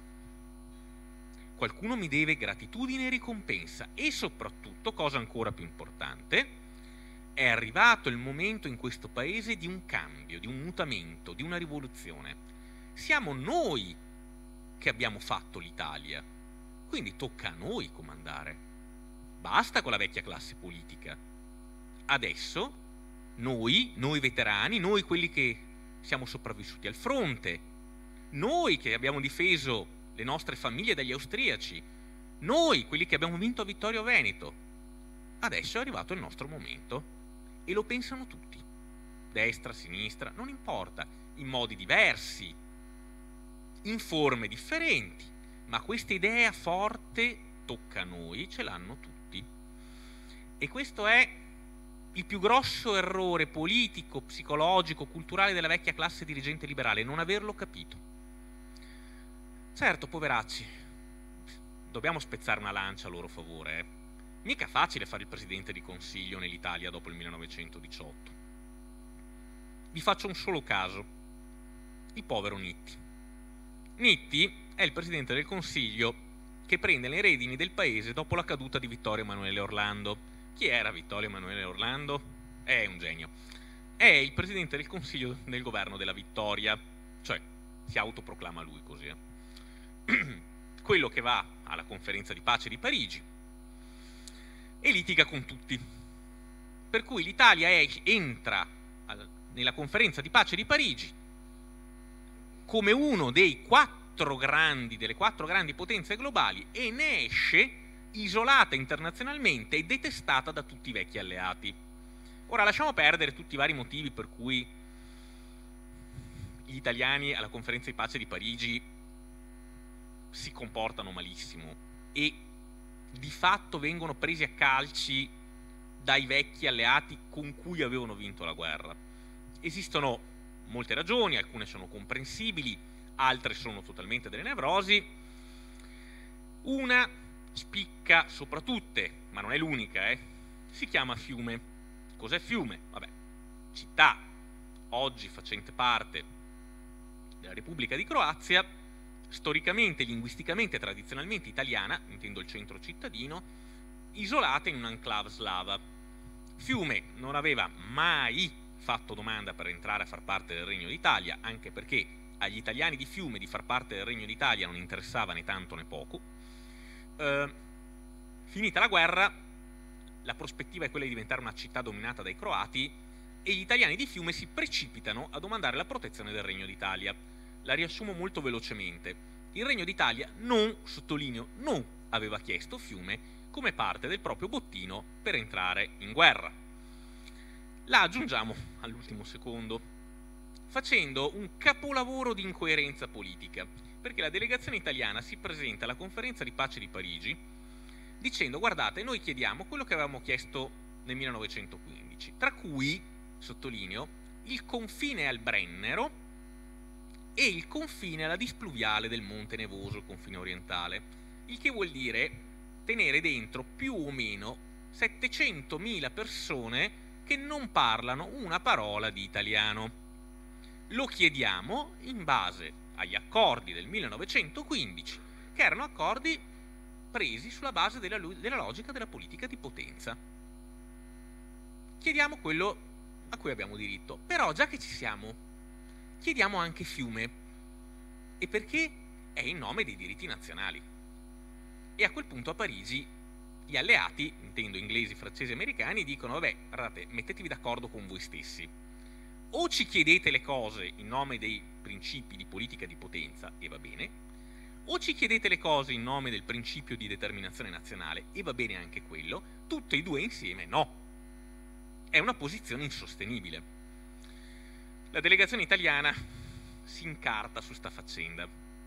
qualcuno mi deve gratitudine e ricompensa, e soprattutto, cosa ancora più importante, è arrivato il momento in questo paese di un cambio, di un mutamento, di una rivoluzione. Siamo noi che abbiamo fatto l'Italia, quindi tocca a noi comandare. Basta con la vecchia classe politica. Adesso noi, noi veterani, noi quelli che siamo sopravvissuti al fronte, noi che abbiamo difeso le nostre famiglie dagli austriaci, noi quelli che abbiamo vinto a Vittorio Veneto, adesso è arrivato il nostro momento. E lo pensano tutti, destra, sinistra, non importa, in modi diversi, in forme differenti, ma questa idea forte tocca a noi, ce l'hanno tutti. E questo è il più grosso errore politico, psicologico, culturale della vecchia classe dirigente liberale, non averlo capito. Certo, poveracci, dobbiamo spezzare una lancia a loro favore, eh. Mica facile fare il presidente di consiglio nell'Italia dopo il millenovecentodiciotto. Vi faccio un solo caso: il povero Nitti. Nitti è il presidente del consiglio che prende le redini del paese dopo la caduta di Vittorio Emanuele Orlando. Chi era Vittorio Emanuele Orlando? È un genio. È il presidente del consiglio del governo della Vittoria, cioè si autoproclama lui così. Eh. Quello che va alla conferenza di pace di Parigi e litiga con tutti. Per cui l'Italia entra nella conferenza di pace di Parigi come uno dei quattro grandi, delle quattro grandi potenze globali, e ne esce isolata internazionalmente e detestata da tutti i vecchi alleati. Ora lasciamo perdere tutti i vari motivi per cui gli italiani alla conferenza di pace di Parigi si comportano malissimo e di fatto vengono presi a calci dai vecchi alleati con cui avevano vinto la guerra. Esistono molte ragioni, alcune sono comprensibili, altre sono totalmente delle nevrosi. Una spicca sopra tutte, ma non è l'unica, eh? Si chiama Fiume. Cos'è Fiume? Vabbè, città oggi facente parte della Repubblica di Croazia, storicamente, linguisticamente, tradizionalmente italiana, intendo il centro cittadino, isolata in un'enclave slava. Fiume non aveva mai fatto domanda per entrare a far parte del Regno d'Italia, anche perché agli italiani di Fiume di far parte del Regno d'Italia non interessava né tanto né poco, eh, finita la guerra, la prospettiva è quella di diventare una città dominata dai croati e gli italiani di Fiume si precipitano a domandare la protezione del Regno d'Italia. La riassumo molto velocemente. Il Regno d'Italia non, sottolineo, non aveva chiesto Fiume come parte del proprio bottino per entrare in guerra. La aggiungiamo all'ultimo secondo, facendo un capolavoro di incoerenza politica, perché la delegazione italiana si presenta alla conferenza di pace di Parigi dicendo: guardate, noi chiediamo quello che avevamo chiesto nel millenovecentoquindici, tra cui, sottolineo, il confine al Brennero e il confine alla displuviale del Monte Nevoso, il confine orientale, il che vuol dire tenere dentro più o meno settecentomila persone che non parlano una parola di italiano. Lo chiediamo in base agli accordi del millenovecentoquindici, che erano accordi presi sulla base della, della logica della politica di potenza. Chiediamo quello a cui abbiamo diritto, però già che ci siamo, chiediamo anche Fiume. E perché? È in nome dei diritti nazionali. E a quel punto a Parigi gli alleati, intendo inglesi, francesi e americani, dicono: vabbè, guardate, mettetevi d'accordo con voi stessi. O ci chiedete le cose in nome dei principi di politica di potenza, e va bene, o ci chiedete le cose in nome del principio di determinazione nazionale, e va bene anche quello, tutte e due insieme no. È una posizione insostenibile. La delegazione italiana si incarta su sta faccenda.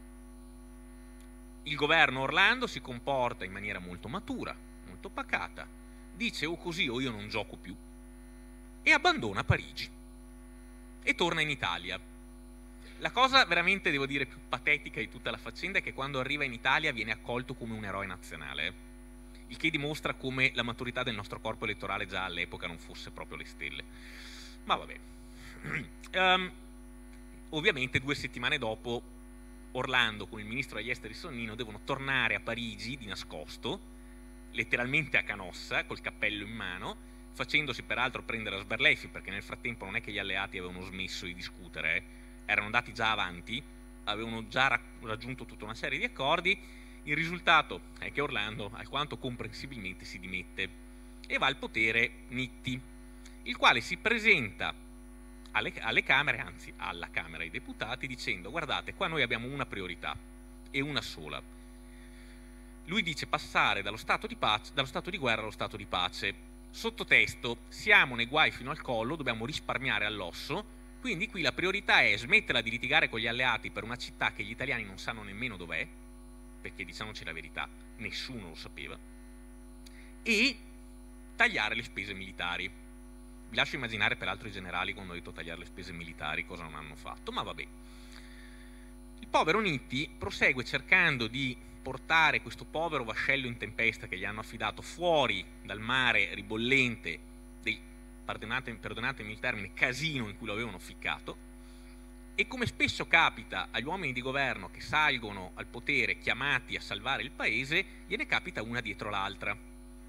Il governo Orlando si comporta in maniera molto matura, molto pacata, dice: o così o io non gioco più, e abbandona Parigi e torna in Italia. La cosa veramente, devo dire, più patetica di tutta la faccenda è che quando arriva in Italia viene accolto come un eroe nazionale, il che dimostra come la maturità del nostro corpo elettorale già all'epoca non fosse proprio le stelle. Ma vabbè. um, ovviamente due settimane dopo Orlando con il ministro degli esteri Sonnino devono tornare a Parigi di nascosto, letteralmente a Canossa, col cappello in mano, facendosi peraltro prendere a sberleffi, perché nel frattempo non è che gli alleati avevano smesso di discutere, eh. erano andati già avanti, avevano già raggiunto tutta una serie di accordi. Il risultato è che Orlando, alquanto comprensibilmente, si dimette e va al potere Nitti, il quale si presenta alle, alle Camere, anzi alla Camera dei Deputati, dicendo: guardate, qua noi abbiamo una priorità e una sola. Lui dice: passare dallo stato di pace, dallo stato di guerra allo stato di pace. Sottotesto: siamo nei guai fino al collo, dobbiamo risparmiare all'osso, quindi qui la priorità è smetterla di litigare con gli alleati per una città che gli italiani non sanno nemmeno dov'è, perché diciamoci la verità, nessuno lo sapeva, e tagliare le spese militari. Vi lascio immaginare peraltro i generali, quando hanno detto tagliare le spese militari, cosa non hanno fatto, ma vabbè. Il povero Nitti prosegue cercando di portare questo povero vascello in tempesta che gli hanno affidato fuori dal mare ribollente del, perdonate, perdonatemi il termine, casino in cui lo avevano ficcato, e come spesso capita agli uomini di governo che salgono al potere chiamati a salvare il paese, gliene capita una dietro l'altra.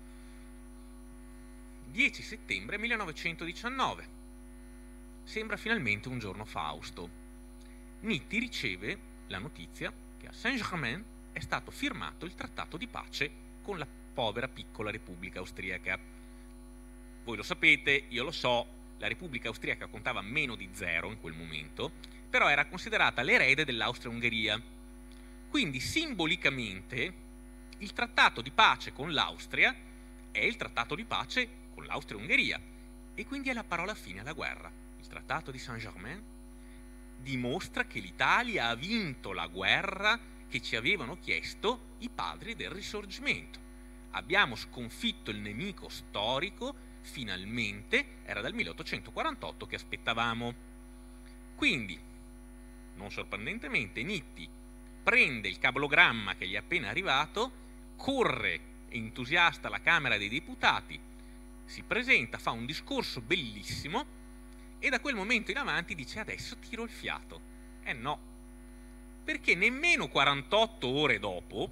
dieci settembre millenovecentodiciannove. Sembra finalmente un giorno fausto. Nitti riceve la notizia che a Saint-Germain è stato firmato il trattato di pace con la povera piccola Repubblica Austriaca. Voi lo sapete, io lo so, la Repubblica Austriaca contava meno di zero in quel momento, però era considerata l'erede dell'Austria-Ungheria. Quindi simbolicamente il trattato di pace con l'Austria è il trattato di pace con l'Austria-Ungheria, e quindi è la parola fine alla guerra. Il trattato di Saint-Germain dimostra che l'Italia ha vinto la guerra che ci avevano chiesto i padri del Risorgimento. Abbiamo sconfitto il nemico storico, finalmente, era dal milleottocentoquarantotto che aspettavamo. Quindi, non sorprendentemente, Nitti prende il cablogramma che gli è appena arrivato, corre entusiasta alla Camera dei Deputati, si presenta, fa un discorso bellissimo e da quel momento in avanti dice: adesso tiro il fiato. Eh no, perché nemmeno quarantotto ore dopo,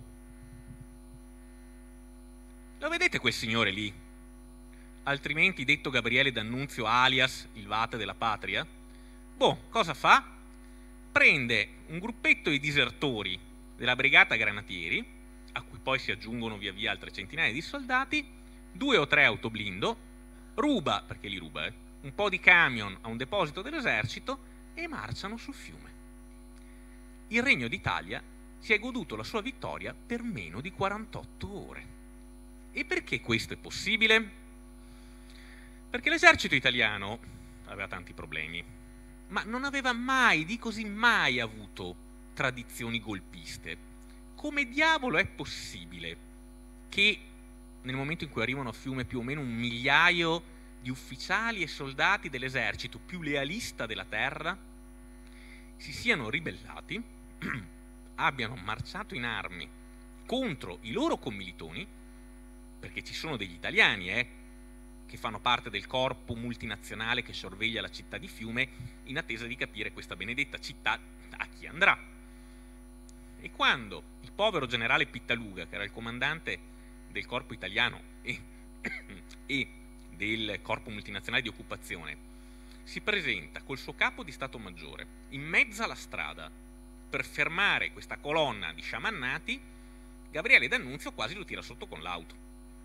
lo vedete quel signore lì, altrimenti detto Gabriele D'Annunzio alias il Vate della Patria? Boh, cosa fa? Prende un gruppetto di disertori della Brigata Granatieri, a cui poi si aggiungono via via altre centinaia di soldati, due o tre autoblindo, ruba, perché li ruba, eh, un po' di camion a un deposito dell'esercito e marciano sul fiume. Il Regno d'Italia si è goduto la sua vittoria per meno di quarantotto ore. E perché questo è possibile? Perché l'esercito italiano aveva tanti problemi, ma non aveva mai, di così mai, avuto tradizioni golpiste. Come diavolo è possibile che nel momento in cui arrivano a Fiume più o meno un migliaio di ufficiali e soldati dell'esercito più lealista della terra si siano ribellati, abbiano marciato in armi contro i loro commilitoni, perché ci sono degli italiani eh, che fanno parte del corpo multinazionale che sorveglia la città di Fiume in attesa di capire questa benedetta città a chi andrà. E quando il povero generale Pittaluga, che era il comandante del corpo italiano e, e del corpo multinazionale di occupazione, si presenta col suo capo di Stato Maggiore in mezzo alla strada per fermare questa colonna di sciamannati, Gabriele D'Annunzio quasi lo tira sotto con l'auto.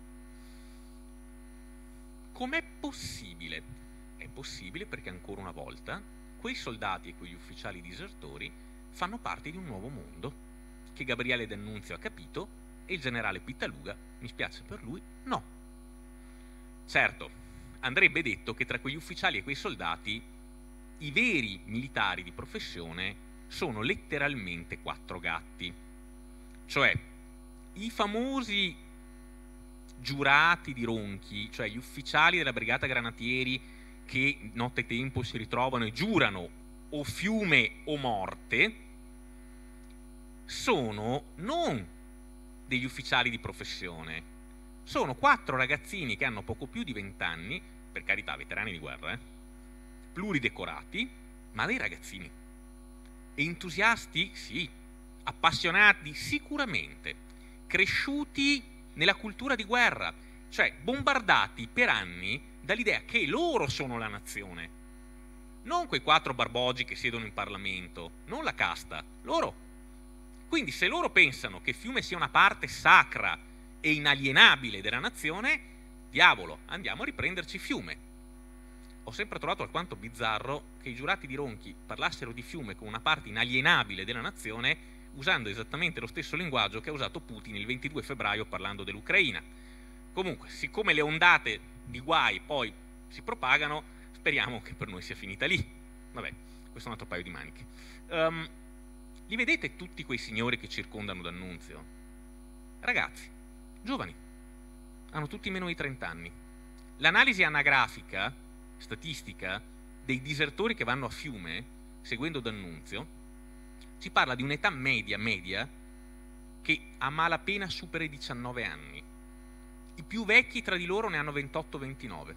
Com'è possibile? È possibile perché ancora una volta quei soldati e quegli ufficiali disertori fanno parte di un nuovo mondo che Gabriele D'Annunzio ha capito e il generale Pittaluga, mi spiace per lui, no. Certo, andrebbe detto che tra quegli ufficiali e quei soldati i veri militari di professione sono letteralmente quattro gatti. Cioè, i famosi giurati di Ronchi, cioè gli ufficiali della brigata granatieri che nottetempo si ritrovano e giurano o Fiume o morte, sono non degli ufficiali di professione, sono quattro ragazzini che hanno poco più di vent'anni, per carità veterani di guerra, eh, pluridecorati, ma dei ragazzini. E entusiasti? Sì. Appassionati? Sicuramente. Cresciuti nella cultura di guerra, cioè bombardati per anni dall'idea che loro sono la nazione, non quei quattro barbogi che siedono in Parlamento, non la casta, loro. Quindi se loro pensano che Fiume sia una parte sacra e inalienabile della nazione, diavolo, andiamo a riprenderci Fiume. Ho sempre trovato alquanto bizzarro che i giurati di Ronchi parlassero di Fiume come una parte inalienabile della nazione usando esattamente lo stesso linguaggio che ha usato Putin il ventidue febbraio parlando dell'Ucraina. Comunque, siccome le ondate di guai poi si propagano, speriamo che per noi sia finita lì. Vabbè, questo è un altro paio di maniche. Um, Li vedete tutti quei signori che circondano D'Annunzio? Ragazzi, giovani, hanno tutti meno di trenta anni. L'analisi anagrafica, statistica, dei disertori che vanno a Fiume, seguendo D'Annunzio, ci parla di un'età media, media, che a malapena supera i diciannove anni. I più vecchi tra di loro ne hanno ventotto ventinove.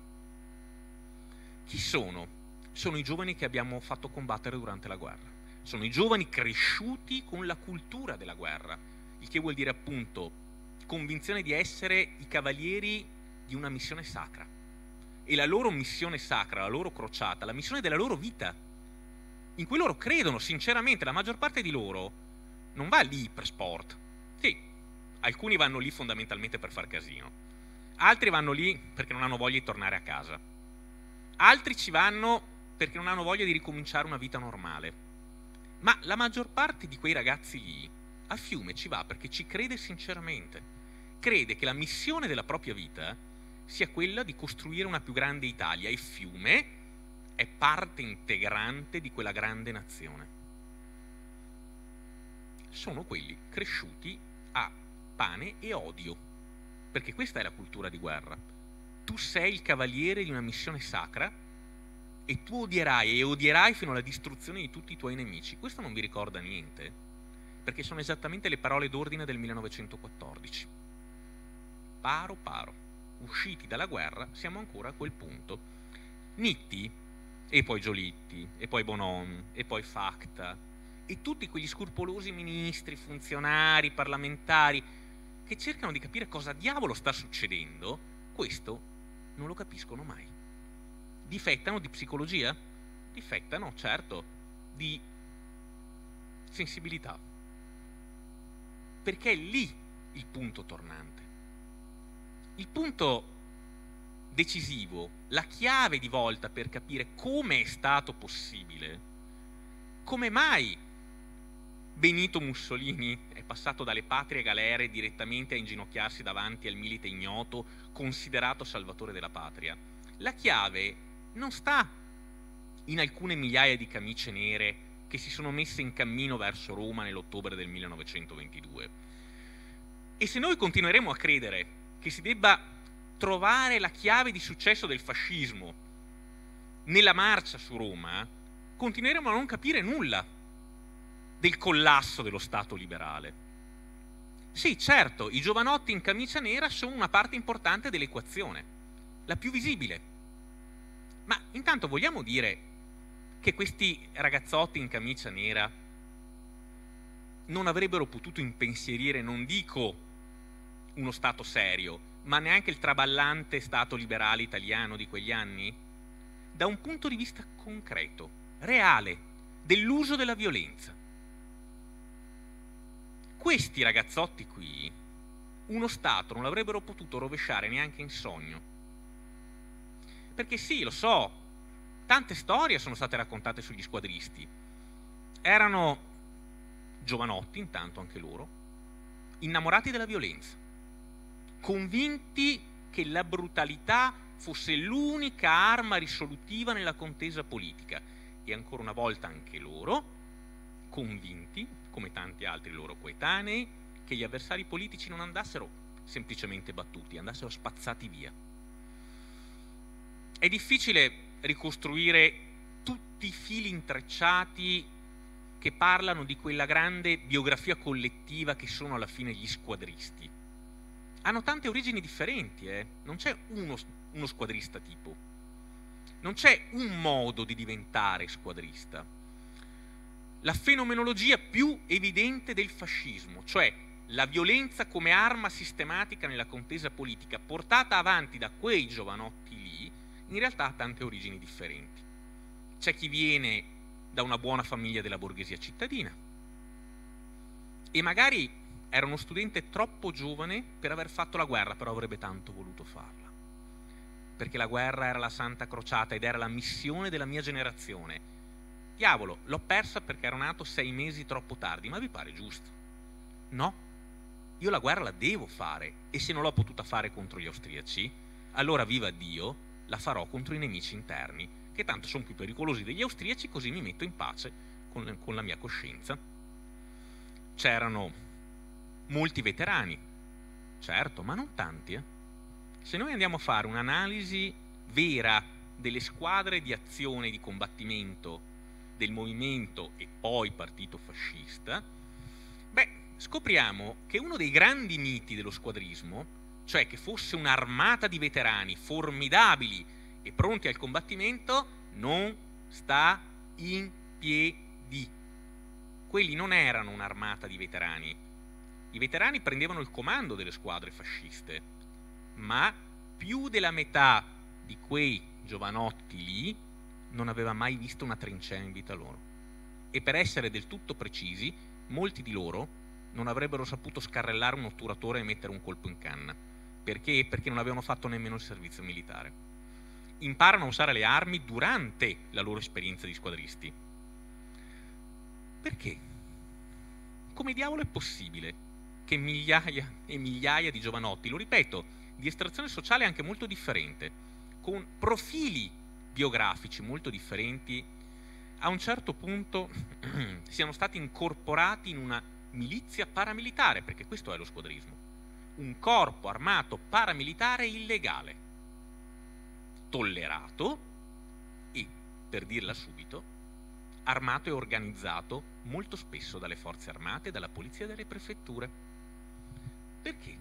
Chi sono? Sono i giovani che abbiamo fatto combattere durante la guerra. Sono i giovani cresciuti con la cultura della guerra, il che vuol dire appunto convinzione di essere i cavalieri di una missione sacra. E la loro missione sacra, la loro crociata, la missione della loro vita, in cui loro credono sinceramente. La maggior parte di loro non va lì per sport. Sì, alcuni vanno lì fondamentalmente per far casino, altri vanno lì perché non hanno voglia di tornare a casa, altri ci vanno perché non hanno voglia di ricominciare una vita normale. Ma la maggior parte di quei ragazzi lì a Fiume ci va perché ci crede sinceramente. Crede che la missione della propria vita sia quella di costruire una più grande Italia e Fiume è parte integrante di quella grande nazione. Sono quelli cresciuti a pane e odio, perché questa è la cultura di guerra. Tu sei il cavaliere di una missione sacra e tu odierai e odierai fino alla distruzione di tutti i tuoi nemici. Questo non vi ricorda niente, perché sono esattamente le parole d'ordine del millenovecentoquattordici. Paro paro, usciti dalla guerra, siamo ancora a quel punto. Nitti, e poi Giolitti, e poi Bonon, e poi Facta, e tutti quegli scrupolosi ministri, funzionari, parlamentari, che cercano di capire cosa diavolo sta succedendo, questo non lo capiscono mai. Difettano di psicologia? Difettano, certo, di sensibilità. Perché è lì il punto tornante. Il punto decisivo, la chiave di volta per capire come è stato possibile, come mai Benito Mussolini è passato dalle patrie galere direttamente a inginocchiarsi davanti al milite ignoto considerato salvatore della patria. La chiave non sta in alcune migliaia di camicie nere che si sono messe in cammino verso Roma nell'ottobre del millenovecentoventidue. E se noi continueremo a credere che si debba trovare la chiave di successo del fascismo nella marcia su Roma, continueremo a non capire nulla del collasso dello Stato liberale. Sì, certo, i giovanotti in camicia nera sono una parte importante dell'equazione, la più visibile. Ma intanto vogliamo dire che questi ragazzotti in camicia nera non avrebbero potuto impensierire, non dico uno Stato serio, ma neanche il traballante Stato liberale italiano di quegli anni? Da un punto di vista concreto, reale, dell'uso della violenza. Questi ragazzotti qui, uno Stato non l'avrebbero potuto rovesciare neanche in sogno. Perché sì, lo so, tante storie sono state raccontate sugli squadristi. Erano giovanotti, intanto anche loro, innamorati della violenza, convinti che la brutalità fosse l'unica arma risolutiva nella contesa politica, e ancora una volta anche loro, convinti, come tanti altri loro coetanei, che gli avversari politici non andassero semplicemente battuti, andassero spazzati via. È difficile ricostruire tutti i fili intrecciati che parlano di quella grande biografia collettiva che sono alla fine gli squadristi. Hanno tante origini differenti, eh? Non c'è uno, uno squadrista tipo, non c'è un modo di diventare squadrista. La fenomenologia più evidente del fascismo, cioè la violenza come arma sistematica nella contesa politica portata avanti da quei giovanotti lì, in realtà ha tante origini differenti. C'è chi viene da una buona famiglia della borghesia cittadina e magari era uno studente troppo giovane per aver fatto la guerra, però avrebbe tanto voluto farla, perché la guerra era la Santa Crociata ed era la missione della mia generazione. Diavolo, l'ho persa perché ero nato sei mesi troppo tardi, ma vi pare giusto? No, io la guerra la devo fare, e se non l'ho potuta fare contro gli austriaci, allora viva Dio, la farò contro i nemici interni, che tanto sono più pericolosi degli austriaci, così mi metto in pace con, con la mia coscienza. C'erano molti veterani, certo, ma non tanti. Eh? Se noi andiamo a fare un'analisi vera delle squadre di azione e di combattimento del movimento e poi partito fascista, beh, scopriamo che uno dei grandi miti dello squadrismo, cioè che fosse un'armata di veterani formidabili e pronti al combattimento, non sta in piedi. Quelli non erano un'armata di veterani. I veterani prendevano il comando delle squadre fasciste, ma più della metà di quei giovanotti lì non aveva mai visto una trincea in vita loro. E per essere del tutto precisi, molti di loro non avrebbero saputo scarrellare un otturatore e mettere un colpo in canna. Perché? Perché non avevano fatto nemmeno il servizio militare. Imparano a usare le armi durante la loro esperienza di squadristi. Perché? Come diavolo è possibile che migliaia e migliaia di giovanotti, lo ripeto, di estrazione sociale anche molto differente, con profili biografici molto differenti, a un certo punto siano stati incorporati in una milizia paramilitare, perché questo è lo squadrismo, un corpo armato paramilitare illegale, tollerato e, per dirla subito, armato e organizzato molto spesso dalle forze armate e dalla polizia delle prefetture. Perché?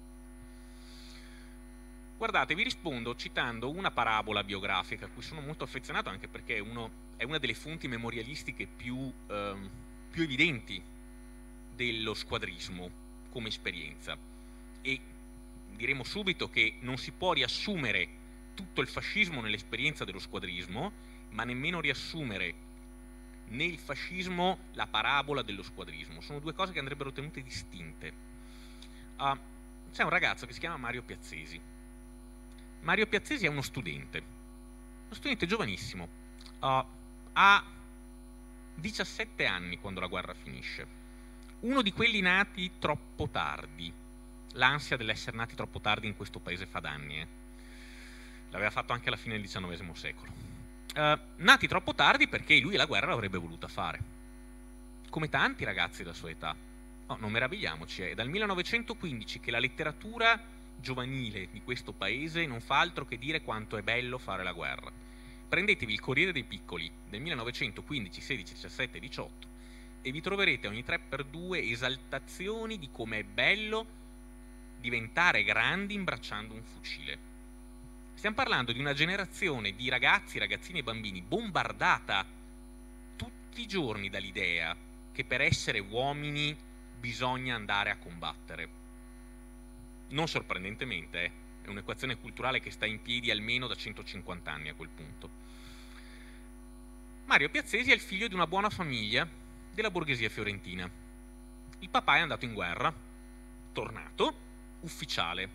Guardate, vi rispondo citando una parabola biografica a cui sono molto affezionato, anche perché è, uno, è una delle fonti memorialistiche più, ehm, più evidenti dello squadrismo come esperienza. E diremo subito che non si può riassumere tutto il fascismo nell'esperienza dello squadrismo, ma nemmeno riassumere nel fascismo la parabola dello squadrismo. Sono due cose che andrebbero tenute distinte. Uh, c'è un ragazzo che si chiama Mario Piazzesi. Mario Piazzesi è uno studente, uno studente giovanissimo, uh, ha diciassette anni quando la guerra finisce, uno di quelli nati troppo tardi. L'ansia dell'essere nati troppo tardi in questo paese fa danni, eh. L'aveva fatto anche alla fine del diciannovesimo secolo. Uh, nati troppo tardi perché lui la guerra l'avrebbe voluta fare, come tanti ragazzi della sua età. No, non meravigliamoci, è dal millenovecentoquindici che la letteratura giovanile di questo paese non fa altro che dire quanto è bello fare la guerra. Prendetevi il Corriere dei Piccoli del millenovecentoquindici, sedici, diciassette, diciotto e vi troverete ogni tre per due esaltazioni di come è bello diventare grandi imbracciando un fucile. Stiamo parlando di una generazione di ragazzi, ragazzini e bambini bombardata tutti i giorni dall'idea che per essere uomini bisogna andare a combattere. Non sorprendentemente, eh, è un'equazione culturale che sta in piedi almeno da centocinquanta anni a quel punto. Mario Piazzesi è il figlio di una buona famiglia della borghesia fiorentina. Il papà è andato in guerra, tornato, ufficiale.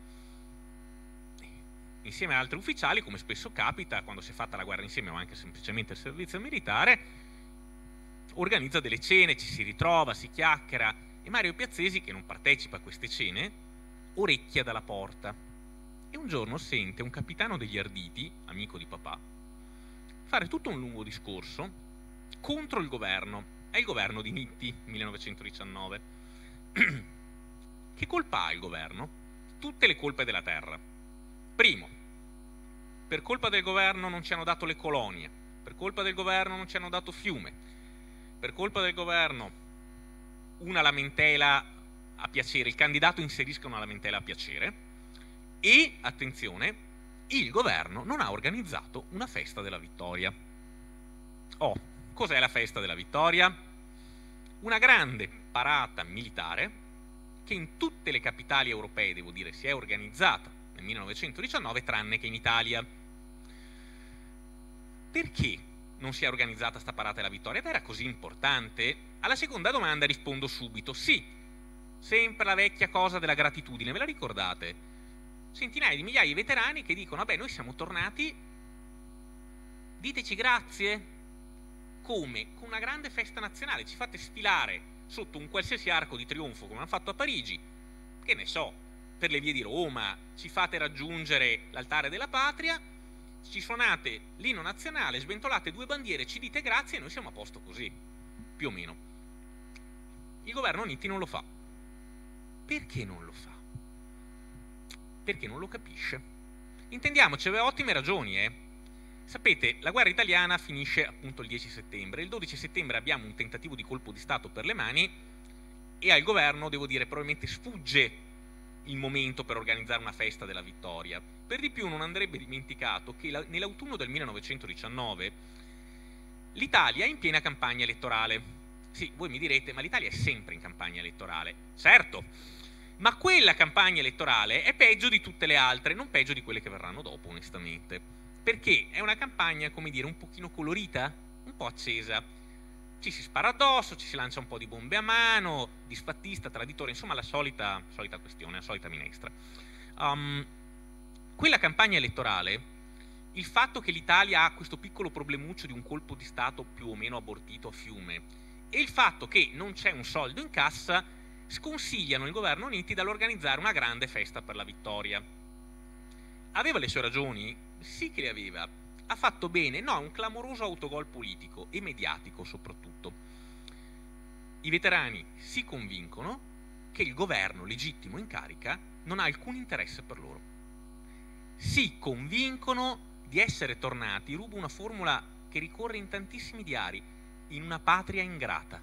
Insieme ad altri ufficiali, come spesso capita, quando si è fatta la guerra insieme o anche semplicemente il servizio militare, organizza delle cene, ci si ritrova, si chiacchiera, e Mario Piazzesi, che non partecipa a queste cene, orecchia dalla porta e un giorno sente un capitano degli Arditi, amico di papà, fare tutto un lungo discorso contro il governo. È il governo di Nitti, millenovecentodiciannove. Che colpa ha il governo? Tutte le colpe della terra. Primo, per colpa del governo non ci hanno dato le colonie, per colpa del governo non ci hanno dato Fiume, per colpa del governo una lamentela a piacere, il candidato inserisca una lamentela a piacere e, attenzione, il governo non ha organizzato una festa della vittoria. Oh, cos'è la festa della vittoria? Una grande parata militare che in tutte le capitali europee, devo dire, si è organizzata nel millenovecentodiciannove, tranne che in Italia. Perché non si è organizzata sta parata della vittoria? Ed era così importante? Alla seconda domanda rispondo subito, sì, sempre la vecchia cosa della gratitudine, ve la ricordate? Centinaia di migliaia di veterani che dicono, vabbè, noi siamo tornati, diteci grazie. Come? Con una grande festa nazionale, ci fate sfilare sotto un qualsiasi arco di trionfo come hanno fatto a Parigi, che ne so, per le vie di Roma, ci fate raggiungere l'altare della patria, ci suonate l'inno nazionale, sventolate due bandiere, ci dite grazie e noi siamo a posto così, più o meno. Il governo Nitti non lo fa. Perché non lo fa? Perché non lo capisce. Intendiamoci, aveva ottime ragioni, eh. Sapete, la guerra italiana finisce appunto il dieci settembre, il dodici settembre abbiamo un tentativo di colpo di Stato per le mani e al governo, devo dire, probabilmente sfugge il momento per organizzare una festa della vittoria. Per di più non andrebbe dimenticato che nell'autunno del millenovecentodiciannove l'Italia è in piena campagna elettorale. Sì, voi mi direte, ma l'Italia è sempre in campagna elettorale. Certo, ma quella campagna elettorale è peggio di tutte le altre, non peggio di quelle che verranno dopo, onestamente. Perché è una campagna, come dire, un pochino colorita, un po' accesa. Ci si spara addosso, ci si lancia un po' di bombe a mano, disfattista, traditore, insomma la solita, solita questione, la solita minestra. Um, quella campagna elettorale, il fatto che l'Italia ha questo piccolo problemuccio di un colpo di Stato più o meno abortito a Fiume e il fatto che non c'è un soldo in cassa sconsigliano il governo Nitti dall'organizzare una grande festa per la vittoria. Aveva le sue ragioni? Sì che le aveva. Ha fatto bene? No, un clamoroso autogol politico e mediatico soprattutto. I veterani si convincono che il governo legittimo in carica non ha alcun interesse per loro. Si convincono di essere tornati, rubo una formula che ricorre in tantissimi diari, in una patria ingrata.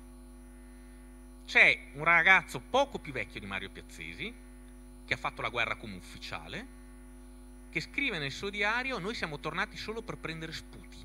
C'è un ragazzo poco più vecchio di Mario Piazzesi, che ha fatto la guerra come ufficiale, che scrive nel suo diario: noi siamo tornati solo per prendere sputi.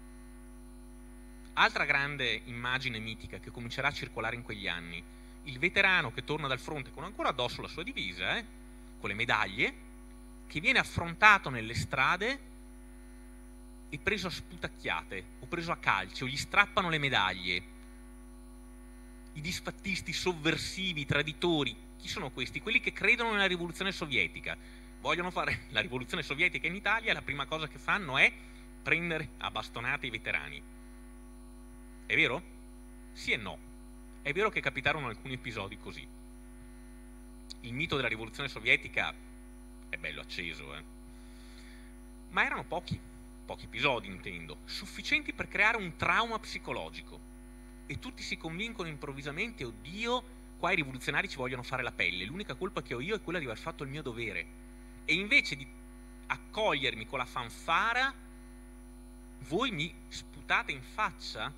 Altra grande immagine mitica che comincerà a circolare in quegli anni, il veterano che torna dal fronte con ancora addosso la sua divisa, eh, con le medaglie, che viene affrontato nelle strade e preso a sputacchiate o preso a calci o gli strappano le medaglie. I disfattisti, sovversivi, traditori Chi sono questi? Quelli che credono nella rivoluzione sovietica, vogliono fare la rivoluzione sovietica in Italia, e la prima cosa che fanno è prendere a bastonate i veterani. È vero? Sì e no. È vero che capitarono alcuni episodi così. Il mito della rivoluzione sovietica è bello acceso, eh? Ma erano pochi, pochi episodi intendo, sufficienti per creare un trauma psicologico. E tutti si convincono improvvisamente, oddio, qua i rivoluzionari ci vogliono fare la pelle, l'unica colpa che ho io è quella di aver fatto il mio dovere. E invece di accogliermi con la fanfara, voi mi sputate in faccia?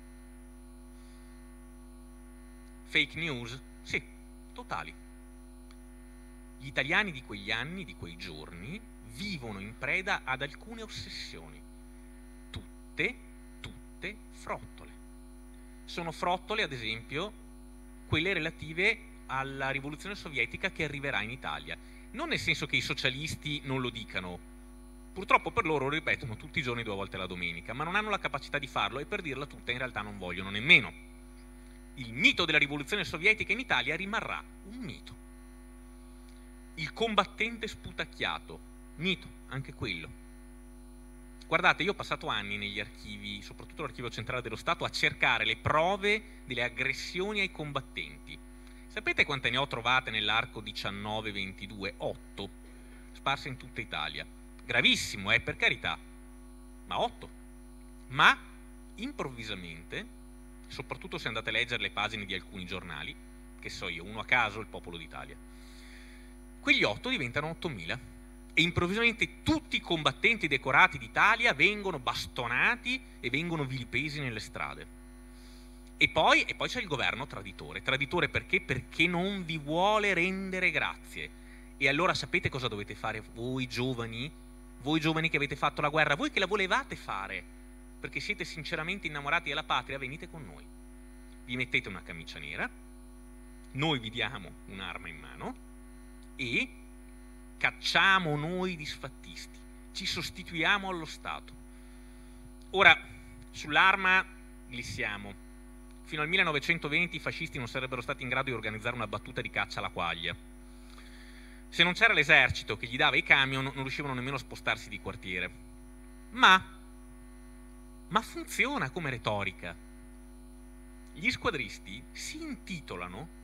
Fake news? Sì, totali. Gli italiani di quegli anni, di quei giorni, vivono in preda ad alcune ossessioni. Tutte, tutte frottole. Sono frottole, ad esempio, quelle relative alla rivoluzione sovietica che arriverà in Italia. Non nel senso che i socialisti non lo dicano. Purtroppo per loro lo ripetono tutti i giorni due volte la domenica, ma non hanno la capacità di farlo e per dirla tutta in realtà non vogliono nemmeno. Il mito della rivoluzione sovietica in Italia rimarrà un mito. Il combattente sputacchiato, mito, anche quello. Guardate, io ho passato anni negli archivi, soprattutto l'Archivio Centrale dello Stato, a cercare le prove delle aggressioni ai combattenti. Sapete quante ne ho trovate nell'arco diciannove ventidue? otto, sparse in tutta Italia. Gravissimo, eh, per carità, ma otto. Ma improvvisamente, soprattutto se andate a leggere le pagine di alcuni giornali, che so io, uno a caso, il Popolo d'Italia, quegli otto diventano ottomila e improvvisamente tutti i combattenti decorati d'Italia vengono bastonati e vengono vilipesi nelle strade. E poi, e poi c'è il governo traditore. Traditore perché? Perché non vi vuole rendere grazie. E allora sapete cosa dovete fare voi giovani? Voi giovani che avete fatto la guerra, voi che la volevate fare, perché siete sinceramente innamorati della patria, venite con noi. Vi mettete una camicia nera, noi vi diamo un'arma in mano e cacciamo noi i disfattisti, ci sostituiamo allo Stato. Ora, sull'arma glissiamo. Fino al millenovecentoventi i fascisti non sarebbero stati in grado di organizzare una battuta di caccia alla quaglia. Se non c'era l'esercito che gli dava i camion, non riuscivano nemmeno a spostarsi di quartiere. Ma, ma funziona come retorica. Gli squadristi si intitolano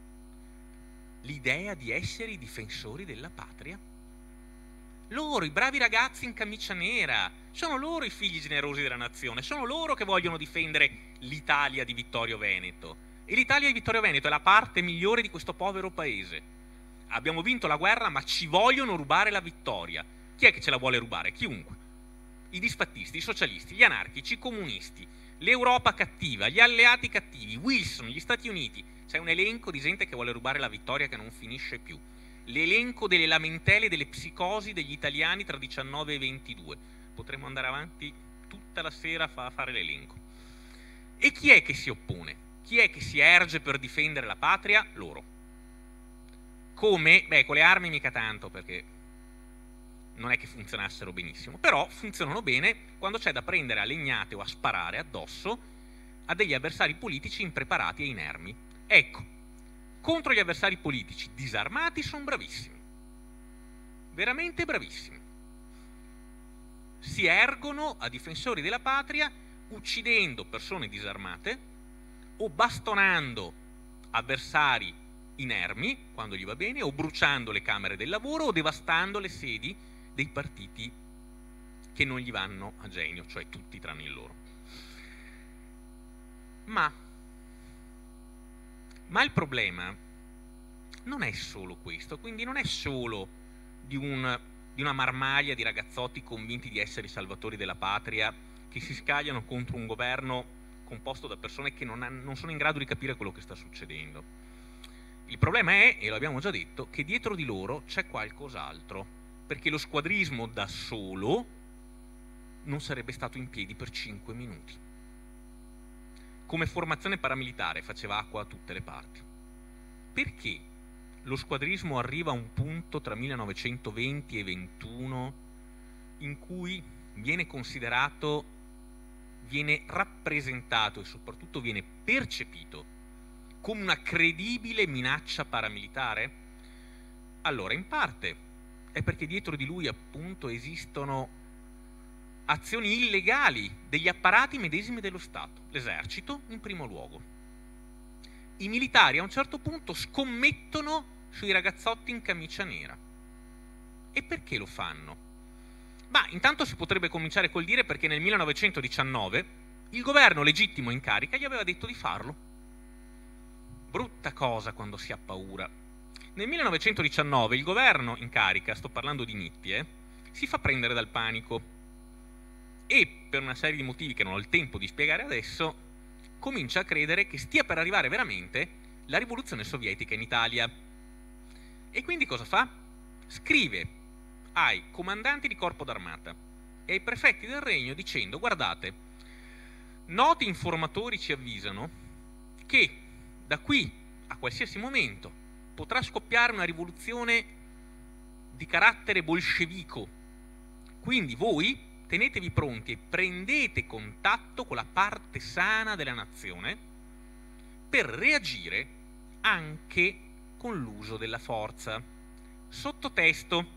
l'idea di essere i difensori della patria. Loro, i bravi ragazzi in camicia nera, sono loro i figli generosi della nazione, sono loro che vogliono difendere l'Italia di Vittorio Veneto. E l'Italia di Vittorio Veneto è la parte migliore di questo povero paese. Abbiamo vinto la guerra, ma ci vogliono rubare la vittoria. Chi è che ce la vuole rubare? Chiunque. I disfattisti, i socialisti, gli anarchici, i comunisti, l'Europa cattiva, gli alleati cattivi, Wilson, gli Stati Uniti. C'è un elenco di gente che vuole rubare la vittoria che non finisce più. L'elenco delle lamentele, delle psicosi degli italiani tra diciannove e ventidue. Potremmo andare avanti tutta la sera a fare l'elenco. E chi è che si oppone? Chi è che si erge per difendere la patria? Loro. Come? Beh, con le armi mica tanto, perché non è che funzionassero benissimo, però funzionano bene quando c'è da prendere a legnate o a sparare addosso a degli avversari politici impreparati e inermi. Ecco, contro gli avversari politici disarmati sono bravissimi, veramente bravissimi. Si ergono a difensori della patria uccidendo persone disarmate o bastonando avversari inermi, quando gli va bene, o bruciando le camere del lavoro o devastando le sedi dei partiti che non gli vanno a genio, cioè tutti tranne il loro. Ma Ma il problema non è solo questo, quindi non è solo di, un, di una marmaglia di ragazzotti convinti di essere i salvatori della patria che si scagliano contro un governo composto da persone che non, hanno, non sono in grado di capire quello che sta succedendo. Il problema è, e lo abbiamo già detto, che dietro di loro c'è qualcos'altro, perché lo squadrismo da solo non sarebbe stato in piedi per cinque minuti. Come formazione paramilitare faceva acqua a tutte le parti. Perché lo squadrismo arriva a un punto tra millenovecentoventi e ventuno in cui viene considerato, viene rappresentato e soprattutto viene percepito come una credibile minaccia paramilitare? Allora, in parte è perché dietro di lui appunto esistono azioni illegali degli apparati medesimi dello Stato, l'esercito in primo luogo. I militari a un certo punto scommettono sui ragazzotti in camicia nera. E perché lo fanno? Ma intanto si potrebbe cominciare col dire perché nel millenovecentodiciannove il governo legittimo in carica gli aveva detto di farlo. Brutta cosa quando si ha paura. Nel millenovecentodiciannove il governo in carica, sto parlando di Nitti, eh, si fa prendere dal panico e per una serie di motivi che non ho il tempo di spiegare adesso comincia a credere che stia per arrivare veramente la rivoluzione sovietica in Italia. E quindi cosa fa? Scrive ai comandanti di corpo d'armata e ai prefetti del regno dicendo: guardate, noti informatori ci avvisano che da qui a qualsiasi momento potrà scoppiare una rivoluzione di carattere bolscevico, quindi voi tenetevi pronti e prendete contatto con la parte sana della nazione per reagire anche con l'uso della forza. Sottotesto: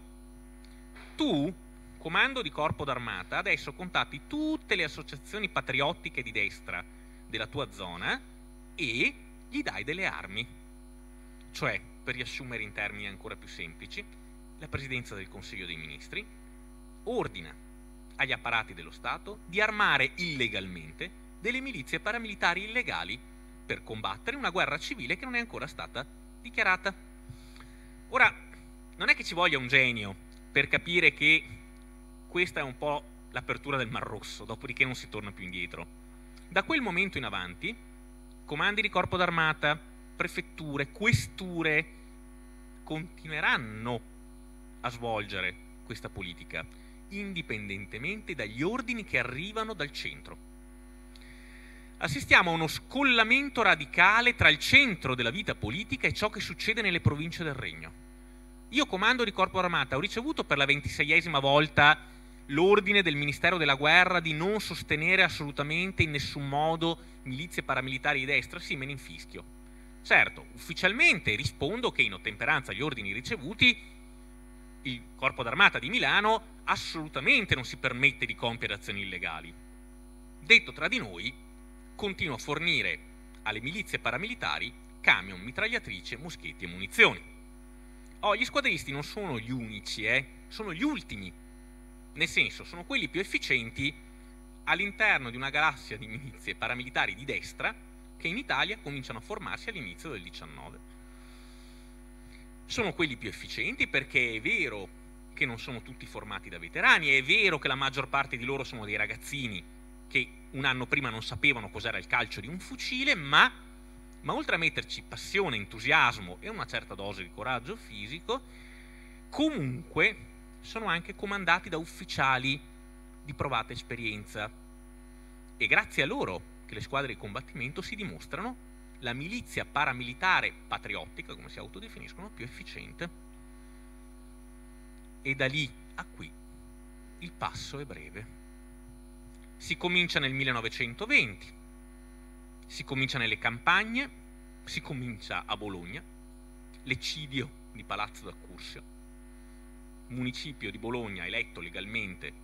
tu, comando di corpo d'armata, adesso contatti tutte le associazioni patriottiche di destra della tua zona e gli dai delle armi. Cioè, per riassumere in termini ancora più semplici, la Presidenza del Consiglio dei Ministri ordina agli apparati dello Stato di armare illegalmente delle milizie paramilitari illegali per combattere una guerra civile che non è ancora stata dichiarata. Ora, non è che ci voglia un genio per capire che questa è un po' l'apertura del Mar Rosso, dopodiché non si torna più indietro. Da quel momento in avanti, comandi di corpo d'armata, prefetture, questure continueranno a svolgere questa politica, indipendentemente dagli ordini che arrivano dal centro. Assistiamo a uno scollamento radicale tra il centro della vita politica e ciò che succede nelle province del regno. Io, comando di corpo armata, ho ricevuto per la ventiseiesima volta l'ordine del Ministero della Guerra di non sostenere assolutamente in nessun modo milizie paramilitari di destra. Sì, me ne infischio. Certo, ufficialmente rispondo che in ottemperanza agli ordini ricevuti il Corpo d'Armata di Milano assolutamente non si permette di compiere azioni illegali. Detto tra di noi, continua a fornire alle milizie paramilitari camion, mitragliatrici, moschetti e munizioni. Oh, gli squadristi non sono gli unici, eh? Sono gli ultimi. Nel senso, sono quelli più efficienti all'interno di una galassia di milizie paramilitari di destra che in Italia cominciano a formarsi all'inizio del diciannove. Sono quelli più efficienti perché è vero che non sono tutti formati da veterani, è vero che la maggior parte di loro sono dei ragazzini che un anno prima non sapevano cos'era il calcio di un fucile, ma, ma oltre a metterci passione, entusiasmo e una certa dose di coraggio fisico, comunque sono anche comandati da ufficiali di provata esperienza. E grazie a loro che le squadre di combattimento si dimostrano la milizia paramilitare patriottica, come si autodefiniscono, più efficiente. E da lì a qui il passo è breve. Si comincia nel millenovecentoventi, si comincia nelle campagne, si comincia a Bologna, l'eccidio di Palazzo d'Accursio, municipio di Bologna eletto legalmente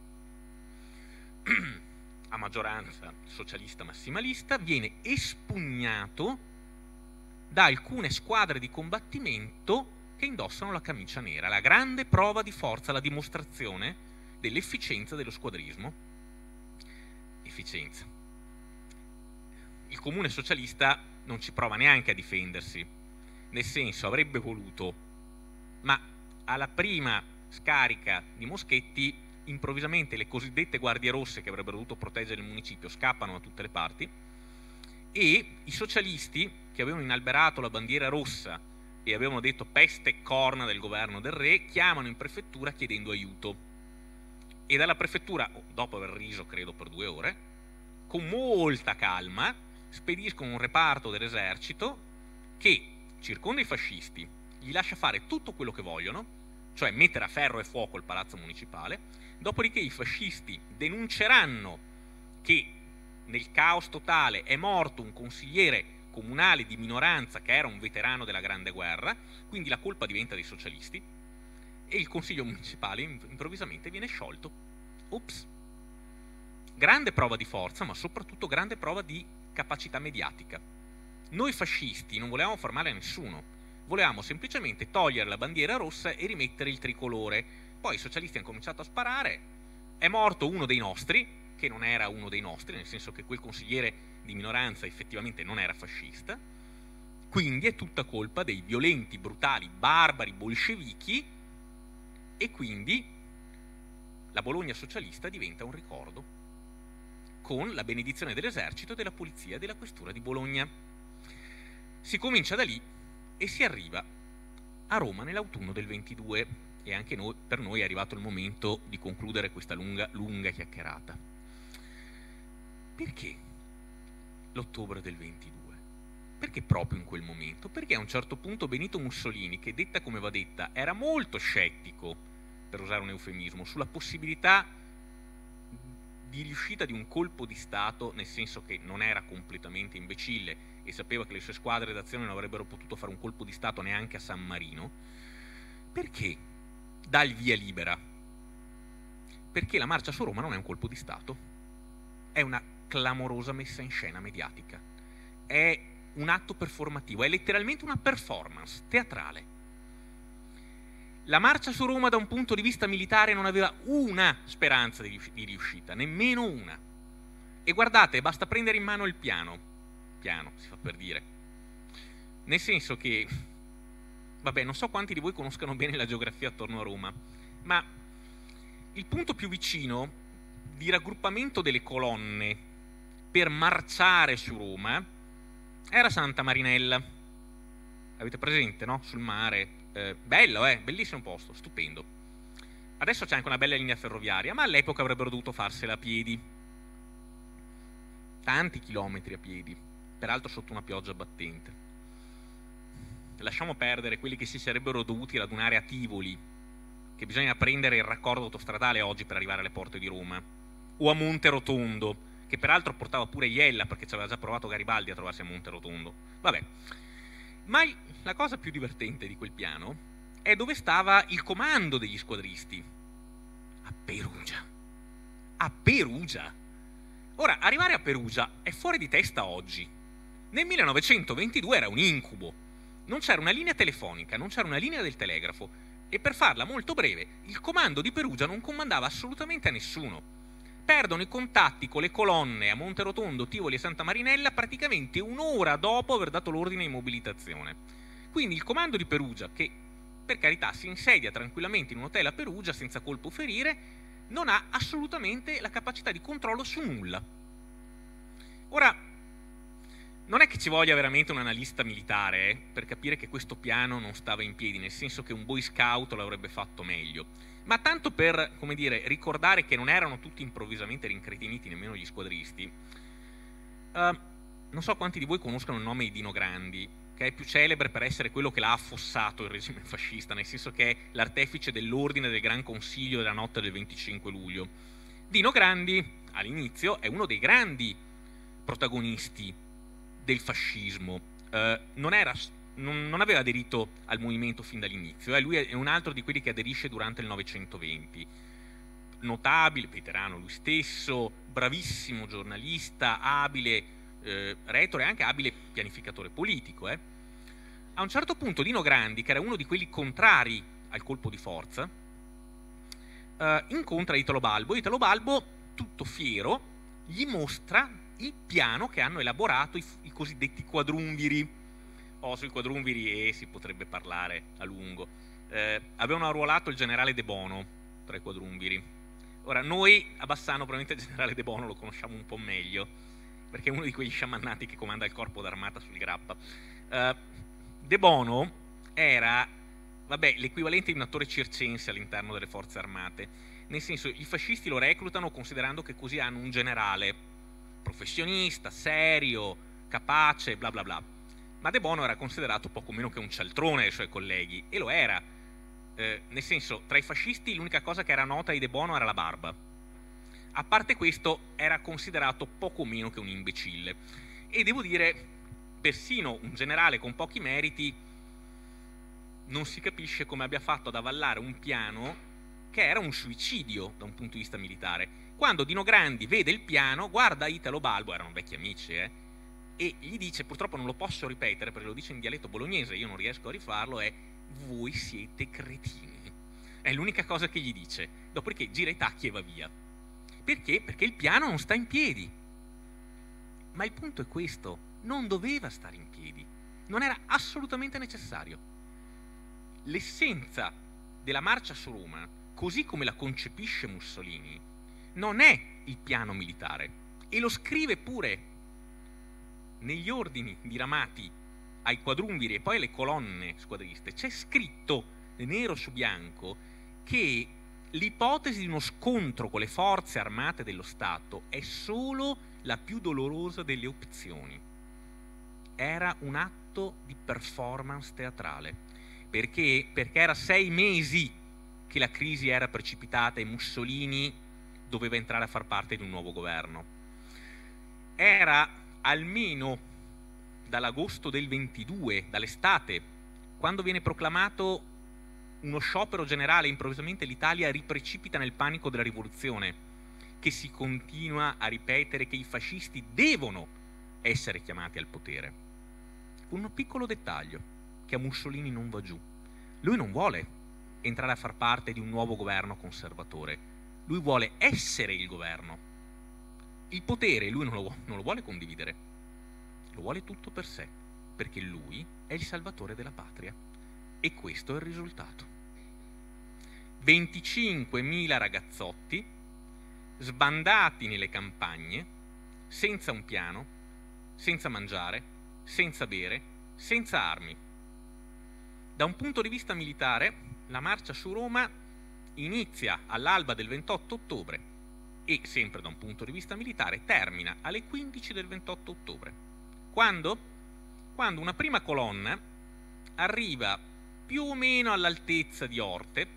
a maggioranza socialista massimalista, viene espugnato da alcune squadre di combattimento che indossano la camicia nera, la grande prova di forza, la dimostrazione dell'efficienza dello squadrismo. Efficienza. Il comune socialista non ci prova neanche a difendersi, nel senso avrebbe voluto, ma alla prima scarica di moschetti improvvisamente le cosiddette guardie rosse che avrebbero dovuto proteggere il municipio scappano da tutte le parti e i socialisti che avevano inalberato la bandiera rossa e avevano detto peste e corna del governo del re chiamano in prefettura chiedendo aiuto e dalla prefettura, dopo aver riso credo per due ore, con molta calma spediscono un reparto dell'esercito che circonda i fascisti, gli lascia fare tutto quello che vogliono, cioè mettere a ferro e fuoco il palazzo municipale. Dopodiché i fascisti denunceranno che nel caos totale è morto un consigliere comunale di minoranza che era un veterano della Grande Guerra, quindi la colpa diventa dei socialisti, e il consiglio municipale improvvisamente viene sciolto. Ops. Grande prova di forza, ma soprattutto grande prova di capacità mediatica. Noi fascisti non volevamo far male a nessuno, volevamo semplicemente togliere la bandiera rossa e rimettere il tricolore. Poi i socialisti hanno cominciato a sparare, è morto uno dei nostri, che non era uno dei nostri, nel senso che quel consigliere di minoranza effettivamente non era fascista, quindi è tutta colpa dei violenti, brutali, barbari bolscevichi, e quindi la Bologna socialista diventa un ricordo, con la benedizione dell'esercito, della polizia e della questura di Bologna. Si comincia da lì e si arriva a Roma nell'autunno del ventidue, e anche noi, per noi è arrivato il momento di concludere questa lunga, lunga chiacchierata. Perché l'ottobre del ventidue? Perché proprio in quel momento? Perché a un certo punto Benito Mussolini, che detta come va detta, era molto scettico, per usare un eufemismo, sulla possibilità di riuscita di un colpo di Stato, nel senso che non era completamente imbecille e sapeva che le sue squadre d'azione non avrebbero potuto fare un colpo di Stato neanche a San Marino, perché dà il via libera? Perché la marcia su Roma non è un colpo di Stato, è una clamorosa messa in scena mediatica, è un atto performativo, è letteralmente una performance teatrale. La marcia su Roma da un punto di vista militare non aveva una speranza di riuscita, nemmeno una. E guardate, basta prendere in mano il piano, piano si fa per dire, nel senso che, vabbè, non so quanti di voi conoscano bene la geografia attorno a Roma, ma il punto più vicino di raggruppamento delle colonne per marciare su Roma era Santa Marinella. Avete presente, no? Sul mare. Eh, bello, eh? Bellissimo posto, stupendo. Adesso c'è anche una bella linea ferroviaria, ma all'epoca avrebbero dovuto farsela a piedi. Tanti chilometri a piedi, peraltro sotto una pioggia battente. Lasciamo perdere quelli che si sarebbero dovuti radunare a Tivoli, che bisogna prendere il raccordo autostradale oggi per arrivare alle porte di Roma, o a Monterotondo, che peraltro portava pure Iella, perché ci aveva già provato Garibaldi a trovarsi a Monterotondo. Vabbè. Ma la cosa più divertente di quel piano è dove stava il comando degli squadristi. A Perugia. A Perugia. Ora, arrivare a Perugia è fuori di testa oggi. Nel millenovecentoventidue era un incubo. Non c'era una linea telefonica, non c'era una linea del telegrafo, e per farla molto breve, il comando di Perugia non comandava assolutamente a nessuno. Perdono i contatti con le colonne a Monterotondo, Tivoli e Santa Marinella praticamente un'ora dopo aver dato l'ordine di mobilitazione. Quindi il comando di Perugia, che per carità si insedia tranquillamente in un hotel a Perugia senza colpo ferire, non ha assolutamente la capacità di controllo su nulla. Ora, non è che ci voglia veramente un analista militare eh, per capire che questo piano non stava in piedi, nel senso che un boy scout l'avrebbe fatto meglio. Ma tanto per, come dire, ricordare che non erano tutti improvvisamente rincretiniti, nemmeno gli squadristi, uh, non so quanti di voi conoscono il nome di Dino Grandi, che è più celebre per essere quello che l'ha affossato il regime fascista, nel senso che è l'artefice dell'ordine del Gran Consiglio della notte del venticinque luglio. Dino Grandi, all'inizio, è uno dei grandi protagonisti del fascismo. Uh, non era... Non, non aveva aderito al movimento fin dall'inizio, eh? Lui è un altro di quelli che aderisce durante il novecentoventi. Notabile, veterano lui stesso, bravissimo giornalista, abile eh, retore e anche abile pianificatore politico. Eh? A un certo punto Dino Grandi, che era uno di quelli contrari al colpo di forza, eh, incontra Italo Balbo. Italo Balbo, tutto fiero, gli mostra il piano che hanno elaborato i, i cosiddetti quadrumviri. Oh, sui quadrumviri eh, si potrebbe parlare a lungo. Eh, avevano arruolato il generale De Bono tra i quadrumviri. Ora, noi a Bassano probabilmente il generale De Bono lo conosciamo un po' meglio, perché è uno di quegli sciamannati che comanda il corpo d'armata sul Grappa. Eh, De Bono era, vabbè, l'equivalente di un attore circense all'interno delle forze armate, nel senso, i fascisti lo reclutano considerando che così hanno un generale professionista, serio, capace, bla bla bla. Ma De Bono era considerato poco meno che un cialtrone dai suoi colleghi, e lo era. Eh, nel senso, tra i fascisti l'unica cosa che era nota di De Bono era la barba. A parte questo, era considerato poco meno che un imbecille. E devo dire, persino un generale con pochi meriti non si capisce come abbia fatto ad avallare un piano che era un suicidio da un punto di vista militare. Quando Dino Grandi vede il piano, guarda Italo Balbo, erano vecchi amici, eh, e gli dice, purtroppo non lo posso ripetere perché lo dice in dialetto bolognese, io non riesco a rifarlo, è voi siete cretini. È l'unica cosa che gli dice. Dopodiché gira i tacchi e va via. Perché? Perché il piano non sta in piedi. Ma il punto è questo, non doveva stare in piedi, non era assolutamente necessario. L'essenza della marcia su Roma, così come la concepisce Mussolini, non è il piano militare, e lo scrive pure negli ordini diramati ai quadrumviri e poi alle colonne squadriste. C'è scritto nero su bianco che l'ipotesi di uno scontro con le forze armate dello Stato è solo la più dolorosa delle opzioni. Era un atto di performance teatrale. Perché? Perché era sei mesi che la crisi era precipitata e Mussolini doveva entrare a far parte di un nuovo governo. Era almeno dall'agosto del ventidue, dall'estate, quando viene proclamato uno sciopero generale, improvvisamente l'Italia riprecipita nel panico della rivoluzione, che si continua a ripetere che i fascisti devono essere chiamati al potere. Con un piccolo dettaglio che a Mussolini non va giù. Lui non vuole entrare a far parte di un nuovo governo conservatore, lui vuole essere il governo. Il potere lui non lo, non lo vuole condividere, lo vuole tutto per sé, perché lui è il salvatore della patria. E questo è il risultato. venticinquemila ragazzotti sbandati nelle campagne, senza un piano, senza mangiare, senza bere, senza armi. Da un punto di vista militare, la marcia su Roma inizia all'alba del ventotto ottobre e, sempre da un punto di vista militare, termina alle quindici del ventotto ottobre. Quando? Quando una prima colonna arriva più o meno all'altezza di Orte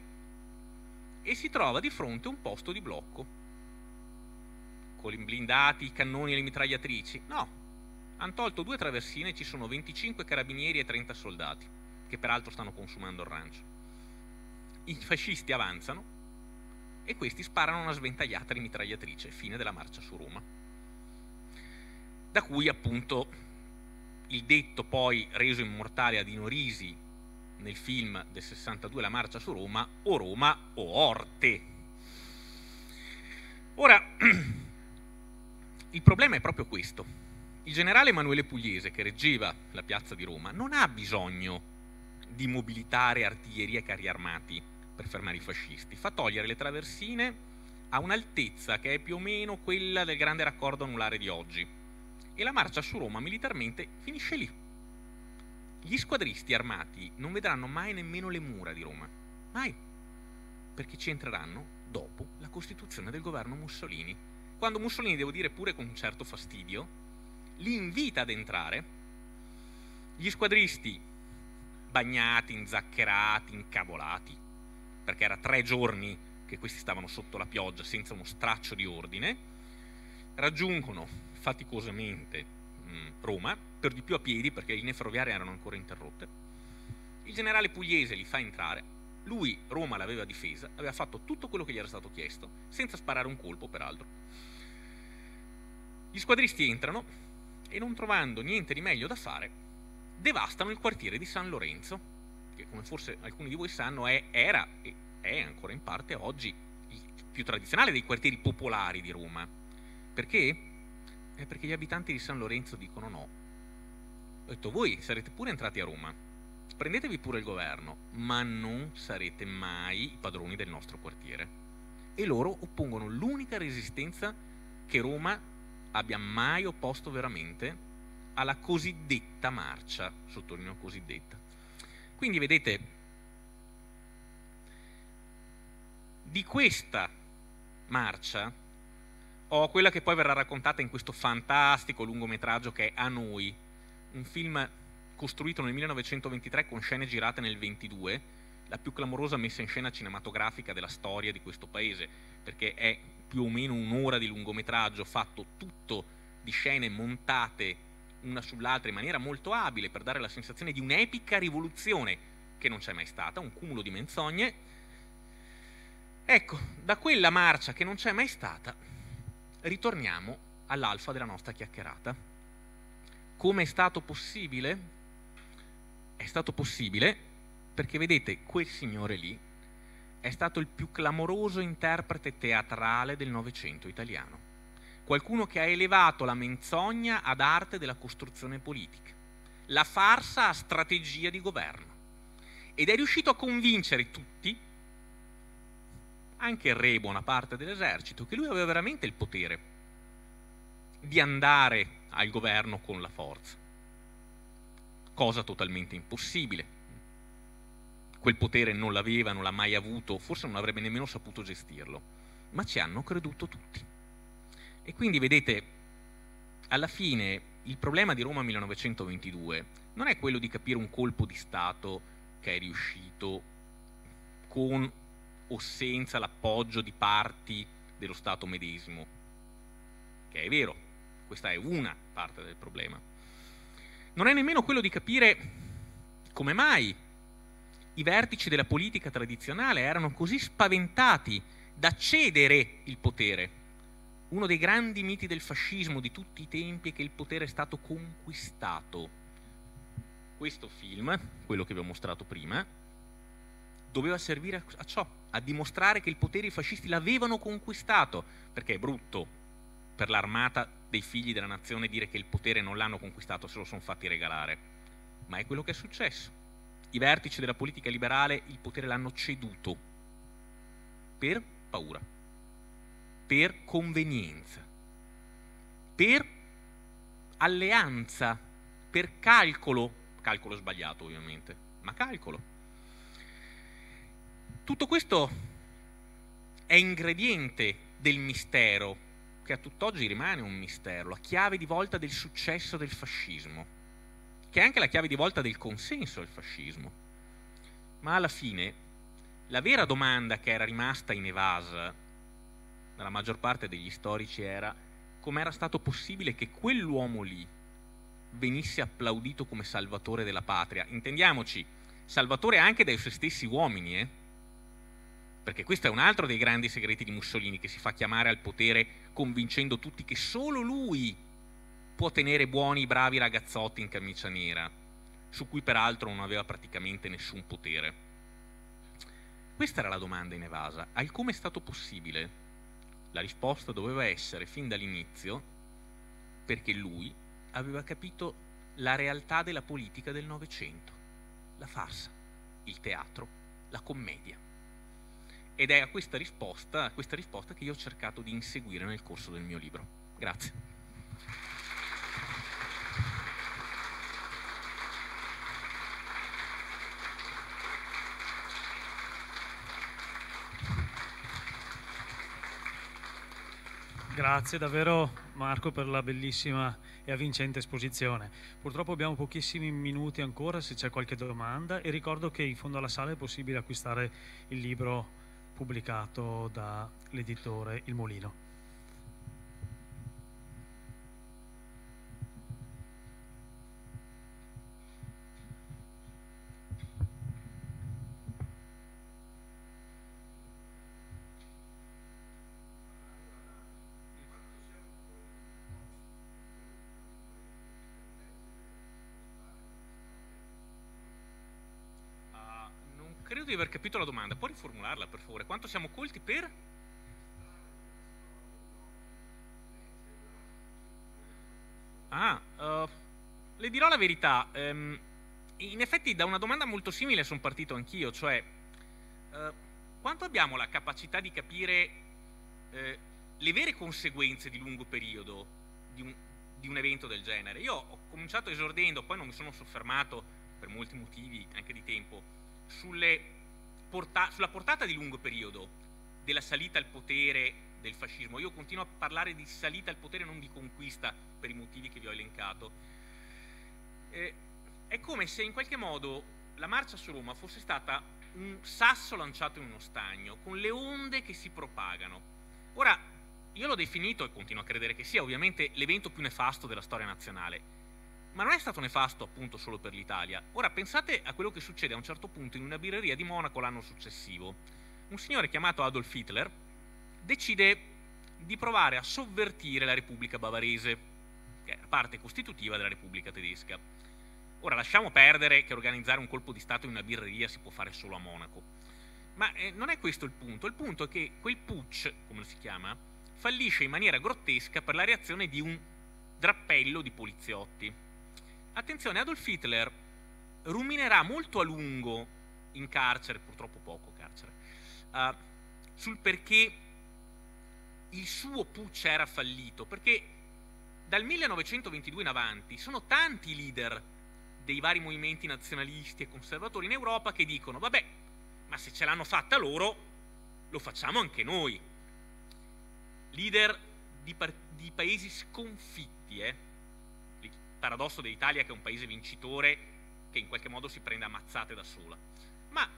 e si trova di fronte a un posto di blocco con i blindati, i cannoni e le mitragliatrici. No, hanno tolto due traversine e ci sono venticinque carabinieri e trenta soldati, che peraltro stanno consumando il rancio. I fascisti avanzano e questi sparano una sventagliata di mitragliatrice, fine della marcia su Roma. Da cui appunto il detto poi reso immortale a Dino Risi nel film del sessantadue La marcia su Roma, o Roma o Orte. Ora, il problema è proprio questo. Il generale Emanuele Pugliese, che reggeva la piazza di Roma, non ha bisogno di mobilitare artiglieria e carri armati per fermare i fascisti. Fa togliere le traversine a un'altezza che è più o meno quella del grande raccordo anulare di oggi. E la marcia su Roma militarmente finisce lì. Gli squadristi armati non vedranno mai nemmeno le mura di Roma. Mai. Perché ci entreranno dopo la costituzione del governo Mussolini. Quando Mussolini, devo dire pure con un certo fastidio, li invita ad entrare, gli squadristi bagnati, inzaccherati, incavolati, perché era tre giorni che questi stavano sotto la pioggia senza uno straccio di ordine, raggiungono faticosamente mh, Roma, per di più a piedi perché le linee ferroviarie erano ancora interrotte. Il generale Pugliese li fa entrare, lui Roma l'aveva difesa, aveva fatto tutto quello che gli era stato chiesto, senza sparare un colpo peraltro. Gli squadristi entrano e, non trovando niente di meglio da fare, devastano il quartiere di San Lorenzo, che come forse alcuni di voi sanno è, era e è ancora in parte oggi il più tradizionale dei quartieri popolari di Roma. Perché? È perché gli abitanti di San Lorenzo dicono no. Ho detto, voi sarete pure entrati a Roma, prendetevi pure il governo, ma non sarete mai i padroni del nostro quartiere. E loro oppongono l'unica resistenza che Roma abbia mai opposto veramente alla cosiddetta marcia, sottolineo cosiddetta. Quindi vedete, di questa marcia ho quella che poi verrà raccontata in questo fantastico lungometraggio che è A Noi, un film costruito nel millenovecentoventitré con scene girate nel ventidue, la più clamorosa messa in scena cinematografica della storia di questo paese, perché è più o meno un'ora di lungometraggio fatto tutto di scene montate una sull'altra in maniera molto abile per dare la sensazione di un'epica rivoluzione che non c'è mai stata, un cumulo di menzogne. Ecco, da quella marcia che non c'è mai stata ritorniamo all'alfa della nostra chiacchierata. Come è stato possibile? È stato possibile perché, vedete, quel signore lì è stato il più clamoroso interprete teatrale del Novecento italiano. Qualcuno che ha elevato la menzogna ad arte della costruzione politica, la farsa a strategia di governo, ed è riuscito a convincere tutti, anche il re, buona parte dell'esercito, che lui aveva veramente il potere di andare al governo con la forza, cosa totalmente impossibile. Quel potere non l'aveva, non l'ha mai avuto, forse non avrebbe nemmeno saputo gestirlo, ma ci hanno creduto tutti. E quindi, vedete, alla fine il problema di Roma millenovecentoventidue non è quello di capire un colpo di Stato che è riuscito con o senza l'appoggio di parti dello Stato medesimo, che è vero, questa è una parte del problema. Non è nemmeno quello di capire come mai i vertici della politica tradizionale erano così spaventati da cedere il potere. Uno dei grandi miti del fascismo di tutti i tempi è che il potere è stato conquistato. Questo film, quello che vi ho mostrato prima, doveva servire a ciò, a dimostrare che il potere i fascisti l'avevano conquistato, perché è brutto per l'armata dei figli della nazione dire che il potere non l'hanno conquistato, se lo sono fatti regalare, ma è quello che è successo. I vertici della politica liberale il potere l'hanno ceduto per paura, per convenienza, per alleanza, per calcolo, calcolo sbagliato ovviamente, ma calcolo. Tutto questo è ingrediente del mistero, che a tutt'oggi rimane un mistero, la chiave di volta del successo del fascismo, che è anche la chiave di volta del consenso al fascismo. Ma alla fine la vera domanda che era rimasta inevasa dalla maggior parte degli storici era: com'era stato possibile che quell'uomo lì venisse applaudito come salvatore della patria? Intendiamoci, salvatore anche dai suoi stessi uomini, eh? Perché questo è un altro dei grandi segreti di Mussolini, che si fa chiamare al potere convincendo tutti che solo lui può tenere buoni i bravi ragazzotti in camicia nera, su cui peraltro non aveva praticamente nessun potere. Questa era la domanda inevasa. Al come è stato possibile, la risposta doveva essere fin dall'inizio perché lui aveva capito la realtà della politica del Novecento, la farsa, il teatro, la commedia. Ed è a questa risposta, a questa risposta che io ho cercato di inseguire nel corso del mio libro. Grazie. Grazie davvero Marco per la bellissima e avvincente esposizione. Purtroppo abbiamo pochissimi minuti ancora, se c'è qualche domanda, e ricordo che in fondo alla sala è possibile acquistare il libro pubblicato dall'editore Il Molino. Credo di aver capito la domanda, puoi riformularla per favore? Quanto siamo colti per? Ah, uh, le dirò la verità, um, in effetti da una domanda molto simile sono partito anch'io, cioè uh, quanto abbiamo la capacità di capire uh, le vere conseguenze di lungo periodo di un, di un evento del genere? Io ho cominciato esordendo, poi non mi sono soffermato per molti motivi anche di tempo Sulle porta sulla portata di lungo periodo della salita al potere del fascismo. Io continuo a parlare di salita al potere, non di conquista, per i motivi che vi ho elencato. Eh, è come se in qualche modo la marcia su Roma fosse stata un sasso lanciato in uno stagno, con le onde che si propagano. Ora, io l'ho definito, e continuo a credere che sia, ovviamente l'evento più nefasto della storia nazionale, ma non è stato nefasto appunto solo per l'Italia. Ora pensate a quello che succede a un certo punto in una birreria di Monaco l'anno successivo. Un signore chiamato Adolf Hitler decide di provare a sovvertire la Repubblica Bavarese, che è la parte costitutiva della Repubblica Tedesca. Ora lasciamo perdere che organizzare un colpo di Stato in una birreria si può fare solo a Monaco, ma eh, non è questo il punto. Il punto è che quel putsch, come lo si chiama, fallisce in maniera grottesca per la reazione di un drappello di poliziotti. Attenzione, Adolf Hitler ruminerà molto a lungo in carcere, purtroppo poco carcere, uh, sul perché il suo putsch era fallito, perché dal millenovecentoventidue in avanti sono tanti i leader dei vari movimenti nazionalisti e conservatori in Europa che dicono vabbè, ma se ce l'hanno fatta loro, lo facciamo anche noi. Leader di, di paesi sconfitti, eh? Il paradosso dell'Italia che è un paese vincitore che in qualche modo si prende ammazzate da sola. Ma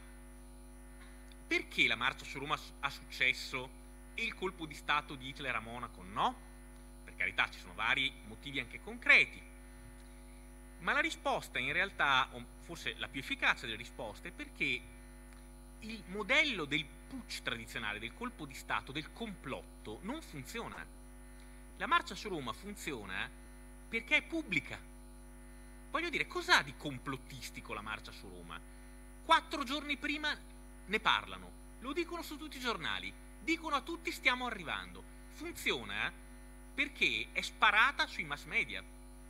perché la marcia su Roma ha successo e il colpo di Stato di Hitler a Monaco no? Per carità, ci sono vari motivi anche concreti, ma la risposta in realtà, o forse la più efficace delle risposte, è perché il modello del putsch tradizionale, del colpo di Stato, del complotto, non funziona. La marcia su Roma funziona perché è pubblica. Voglio dire, cos'ha di complottistico la marcia su Roma? Quattro giorni prima ne parlano, lo dicono su tutti i giornali, dicono a tutti stiamo arrivando. Funziona perché è sparata sui mass media.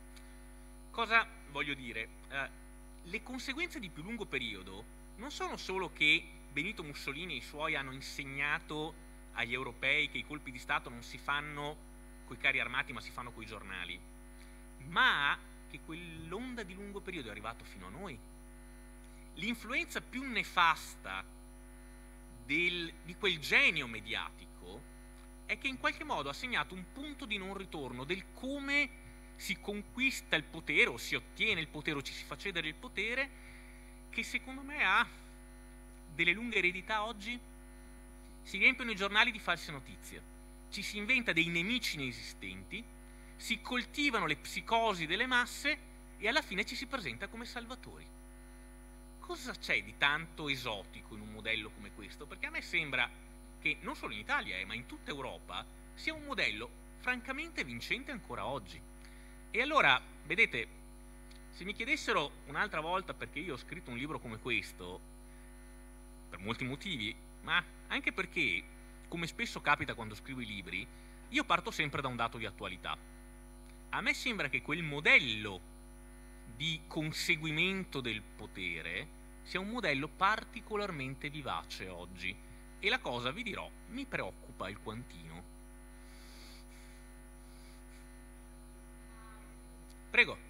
Cosa voglio dire? Eh, le conseguenze di più lungo periodo non sono solo che Benito Mussolini e i suoi hanno insegnato agli europei che i colpi di Stato non si fanno coi carri armati ma si fanno coi giornali, ma che quell'onda di lungo periodo è arrivato fino a noi. L'influenza più nefasta del, di quel genio mediatico è che in qualche modo ha segnato un punto di non ritorno del come si conquista il potere o si ottiene il potere o ci si fa cedere il potere, che secondo me ha delle lunghe eredità oggi. Si riempiono i giornali di false notizie, ci si inventa dei nemici inesistenti, si coltivano le psicosi delle masse e alla fine ci si presenta come salvatori. Cosa c'è di tanto esotico in un modello come questo? Perché a me sembra che non solo in Italia eh, ma in tutta Europa sia un modello francamente vincente ancora oggi. E allora, vedete, se mi chiedessero un'altra volta perché io ho scritto un libro come questo, per molti motivi, ma anche perché, come spesso capita quando scrivo i libri, io parto sempre da un dato di attualità. A me sembra che quel modello di conseguimento del potere sia un modello particolarmente vivace oggi. E la cosa, vi dirò, mi preoccupa alquantino. Prego.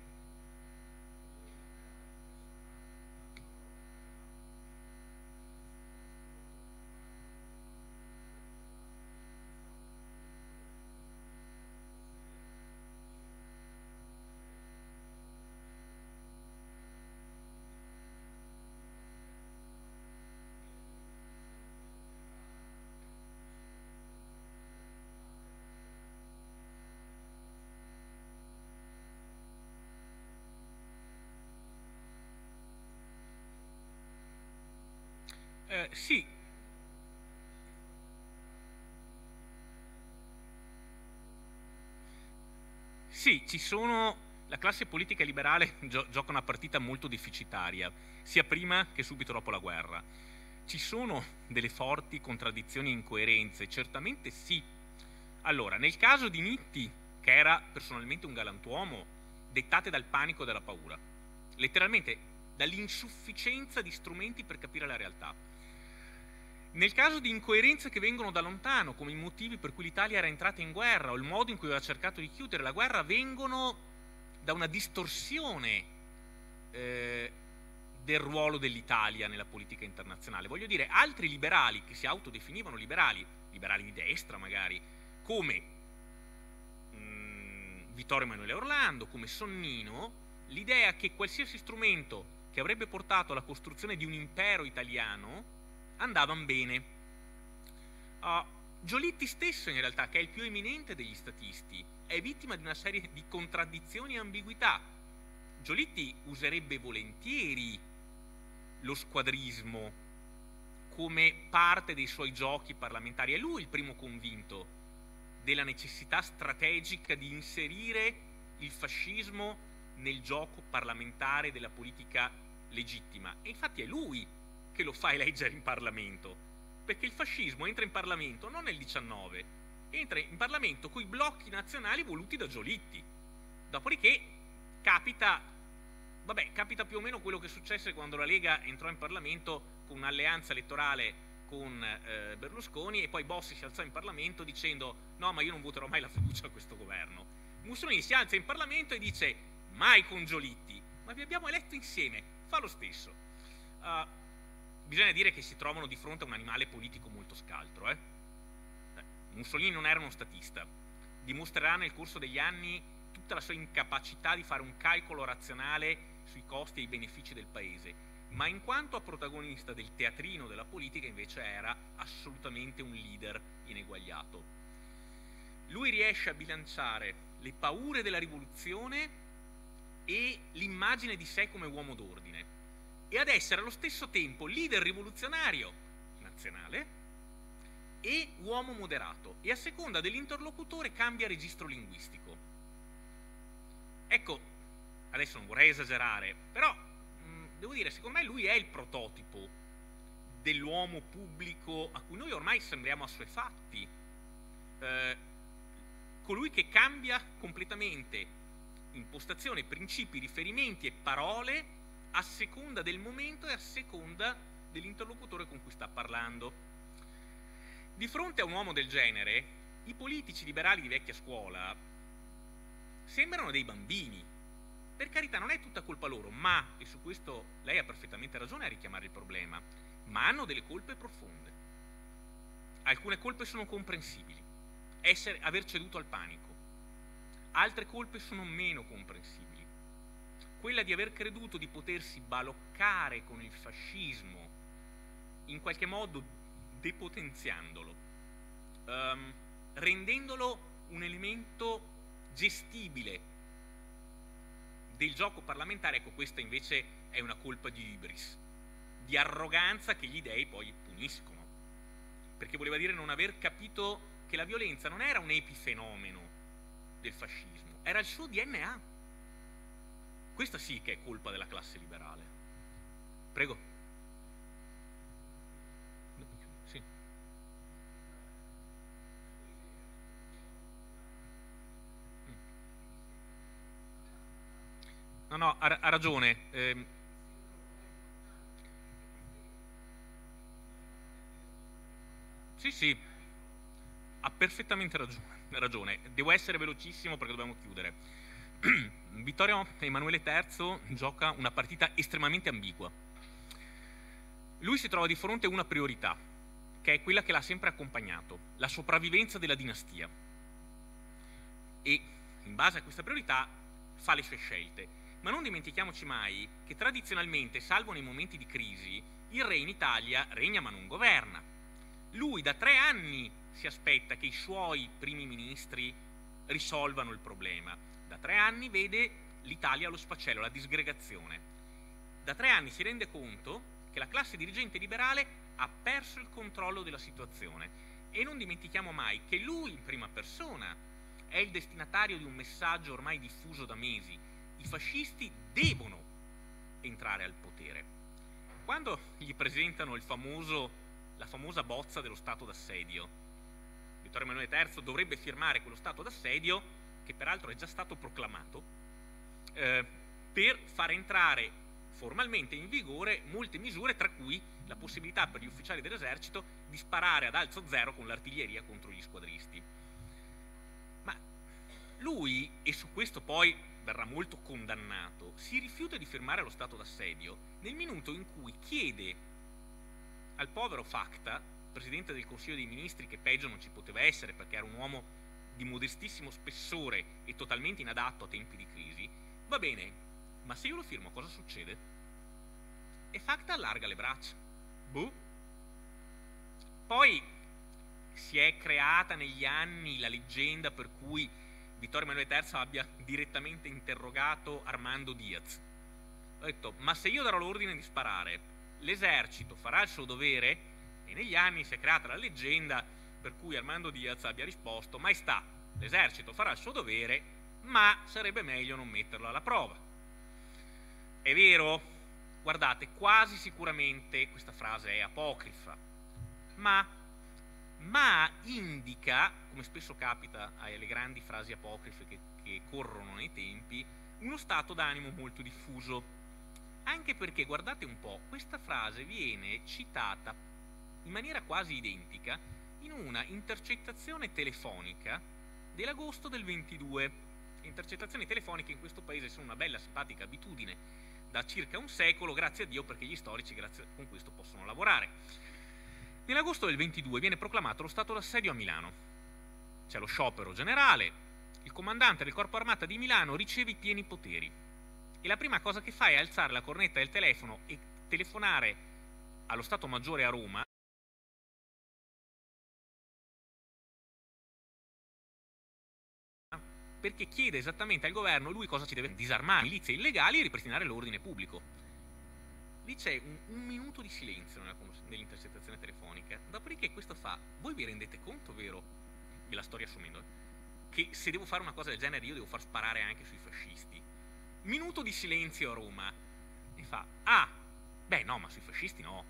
Eh, sì. Sì, ci sono... La classe politica liberale gio gioca una partita molto deficitaria, sia prima che subito dopo la guerra. Ci sono delle forti contraddizioni e incoerenze? Certamente sì. Allora, nel caso di Nitti, che era personalmente un galantuomo, dettate dal panico e dalla paura, letteralmente dall'insufficienza di strumenti per capire la realtà. Nel caso di incoerenze che vengono da lontano, come i motivi per cui l'Italia era entrata in guerra o il modo in cui aveva cercato di chiudere la guerra, vengono da una distorsione eh, del ruolo dell'Italia nella politica internazionale. Voglio dire, altri liberali che si autodefinivano liberali, liberali di destra magari, come mh, Vittorio Emanuele Orlando, come Sonnino, l'idea che qualsiasi strumento che avrebbe portato alla costruzione di un impero italiano andavano bene. Uh, Giolitti stesso, in realtà, che è il più eminente degli statisti, è vittima di una serie di contraddizioni e ambiguità. Giolitti userebbe volentieri lo squadrismo come parte dei suoi giochi parlamentari. È lui il primo convinto della necessità strategica di inserire il fascismo nel gioco parlamentare della politica legittima. E infatti è lui che lo fa eleggere in Parlamento, perché il fascismo entra in Parlamento non nel diciannove, entra in Parlamento coi blocchi nazionali voluti da Giolitti. Dopodiché capita, vabbè, capita più o meno quello che successe quando la Lega entrò in Parlamento con un'alleanza elettorale con eh, Berlusconi, e poi Bossi si alzò in Parlamento dicendo no, ma io non voterò mai la fiducia a questo governo. Mussolini si alza in Parlamento e dice mai con Giolitti, ma vi abbiamo eletto insieme, fa lo stesso. Uh, bisogna dire che si trovano di fronte a un animale politico molto scaltro. Eh? Eh, Mussolini non era uno statista, dimostrerà nel corso degli anni tutta la sua incapacità di fare un calcolo razionale sui costi e i benefici del paese, ma in quanto a protagonista del teatrino della politica invece era assolutamente un leader ineguagliato. Lui riesce a bilanciare le paure della rivoluzione e l'immagine di sé come uomo d'ordine, e ad essere allo stesso tempo leader rivoluzionario nazionale e uomo moderato, e a seconda dell'interlocutore cambia registro linguistico. Ecco, adesso non vorrei esagerare, però mh, devo dire, secondo me lui è il prototipo dell'uomo pubblico a cui noi ormai sembriamo assuefatti, eh, colui che cambia completamente impostazione, principi, riferimenti e parole a seconda del momento e a seconda dell'interlocutore con cui sta parlando. Di fronte a un uomo del genere, i politici liberali di vecchia scuola sembrano dei bambini. Per carità, non è tutta colpa loro, ma, e su questo lei ha perfettamente ragione a richiamare il problema, ma hanno delle colpe profonde. Alcune colpe sono comprensibili, essere, aver ceduto al panico. Altre colpe sono meno comprensibili. Quella di aver creduto di potersi baloccare con il fascismo, in qualche modo depotenziandolo, um, rendendolo un elemento gestibile del gioco parlamentare. Ecco, questa invece è una colpa di hybris, di arroganza che gli dei poi puniscono, perché voleva dire non aver capito che la violenza non era un epifenomeno del fascismo, era il suo D N A. Questa sì che è colpa della classe liberale. Prego. Sì. No, no, ha, ha ragione. Eh, sì, sì, ha perfettamente ragione, ragione. Devo essere velocissimo perché dobbiamo chiudere. Vittorio Emanuele terzo gioca una partita estremamente ambigua. Lui si trova di fronte a una priorità, che è quella che l'ha sempre accompagnato, la sopravvivenza della dinastia. E in base a questa priorità fa le sue scelte. Ma non dimentichiamoci mai che tradizionalmente, salvo nei momenti di crisi, il re in Italia regna ma non governa. Lui da tre anni si aspetta che i suoi primi ministri risolvano il problema. Da tre anni vede l'Italia allo sfascello, la disgregazione. Da tre anni si rende conto che la classe dirigente liberale ha perso il controllo della situazione. E non dimentichiamo mai che lui in prima persona è il destinatario di un messaggio ormai diffuso da mesi: i fascisti devono entrare al potere. Quando gli presentano il famoso, la famosa bozza dello stato d'assedio, Vittorio Emanuele terzo dovrebbe firmare quello stato d'assedio, che peraltro è già stato proclamato, eh, per far entrare formalmente in vigore molte misure, tra cui la possibilità per gli ufficiali dell'esercito di sparare ad alzo zero con l'artiglieria contro gli squadristi. Ma lui, e su questo poi verrà molto condannato, si rifiuta di firmare lo stato d'assedio nel minuto in cui chiede al povero Facta, presidente del Consiglio dei Ministri, che peggio non ci poteva essere perché era un uomo di modestissimo spessore e totalmente inadatto a tempi di crisi: va bene, ma se io lo firmo cosa succede? E Facta allarga le braccia. Boh. Poi si è creata negli anni la leggenda per cui Vittorio Emanuele terzo abbia direttamente interrogato Armando Diaz. Ha detto: ma se io darò l'ordine di sparare, l'esercito farà il suo dovere? E negli anni si è creata la leggenda per cui Armando Diaz abbia risposto: maestà, l'esercito farà il suo dovere, ma sarebbe meglio non metterlo alla prova. È vero? Guardate, quasi sicuramente questa frase è apocrifa, ma, ma indica, come spesso capita alle grandi frasi apocrife che, che corrono nei tempi, uno stato d'animo molto diffuso. Anche perché, guardate un po', questa frase viene citata in maniera quasi identica in una intercettazione telefonica dell'agosto del ventidue. Le intercettazioni telefoniche in questo paese sono una bella simpatica abitudine da circa un secolo, grazie a Dio, perché gli storici grazie, con questo possono lavorare. Nell'agosto del ventidue viene proclamato lo stato d'assedio a Milano. C'è lo sciopero generale, il comandante del Corpo Armata di Milano riceve i pieni poteri e la prima cosa che fa è alzare la cornetta del telefono e telefonare allo Stato Maggiore a Roma perché chiede esattamente al governo lui cosa ci deve disarmare milizie illegali e ripristinare l'ordine pubblico. Lì c'è un, un minuto di silenzio nell'intercettazione telefonica, dopodiché questo fa: voi vi rendete conto, vero? Ve la sto riassumendo, eh? Che se devo fare una cosa del genere io devo far sparare anche sui fascisti. Minuto di silenzio a Roma e fa: ah, beh no, ma sui fascisti no,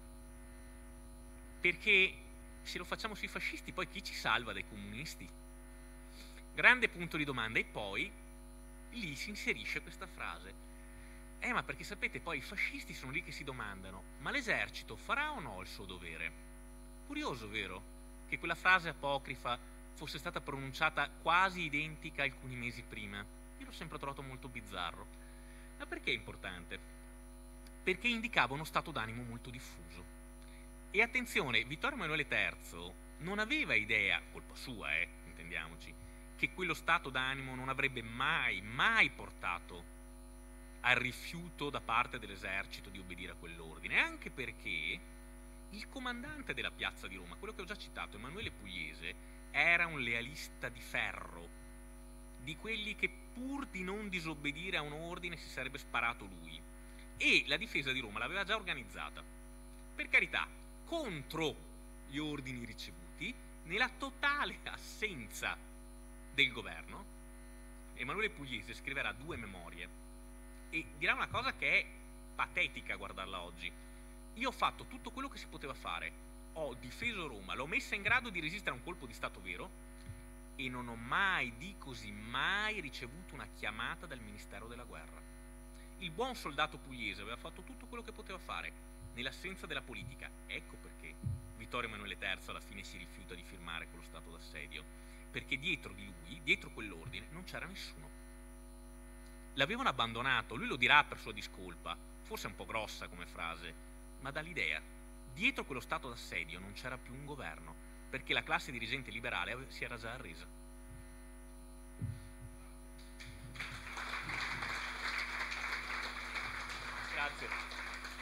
perché se lo facciamo sui fascisti poi chi ci salva dai comunisti? Grande punto di domanda. E poi lì si inserisce questa frase: eh ma perché sapete poi i fascisti sono lì che si domandano: ma l'esercito farà o no il suo dovere? Curioso, vero? Che quella frase apocrifa fosse stata pronunciata quasi identica alcuni mesi prima. Io l'ho sempre trovato molto bizzarro. Ma perché è importante? Perché indicava uno stato d'animo molto diffuso. E attenzione, Vittorio Emanuele terzo non aveva idea, colpa sua, eh, intendiamoci, che quello stato d'animo non avrebbe mai, mai portato al rifiuto da parte dell'esercito di obbedire a quell'ordine, anche perché il comandante della piazza di Roma, quello che ho già citato, Emanuele Pugliese, era un lealista di ferro, di quelli che pur di non disobbedire a un ordine si sarebbe sparato lui, e la difesa di Roma l'aveva già organizzata, per carità, contro gli ordini ricevuti, nella totale assenza del governo. Emanuele Pugliese scriverà due memorie e dirà una cosa che è patetica a guardarla oggi: io ho fatto tutto quello che si poteva fare, ho difeso Roma, l'ho messa in grado di resistere a un colpo di stato vero e non ho mai, di così mai, ricevuto una chiamata dal Ministero della Guerra. Il buon soldato Pugliese aveva fatto tutto quello che poteva fare nell'assenza della politica. Ecco perché Vittorio Emanuele terzo alla fine si rifiuta di firmare quello stato d'assedio, perché dietro di lui, dietro quell'ordine, non c'era nessuno. L'avevano abbandonato, lui lo dirà per sua discolpa, forse è un po' grossa come frase, ma dà l'idea: dietro quello stato d'assedio non c'era più un governo, perché la classe dirigente liberale si era già arresa. Grazie.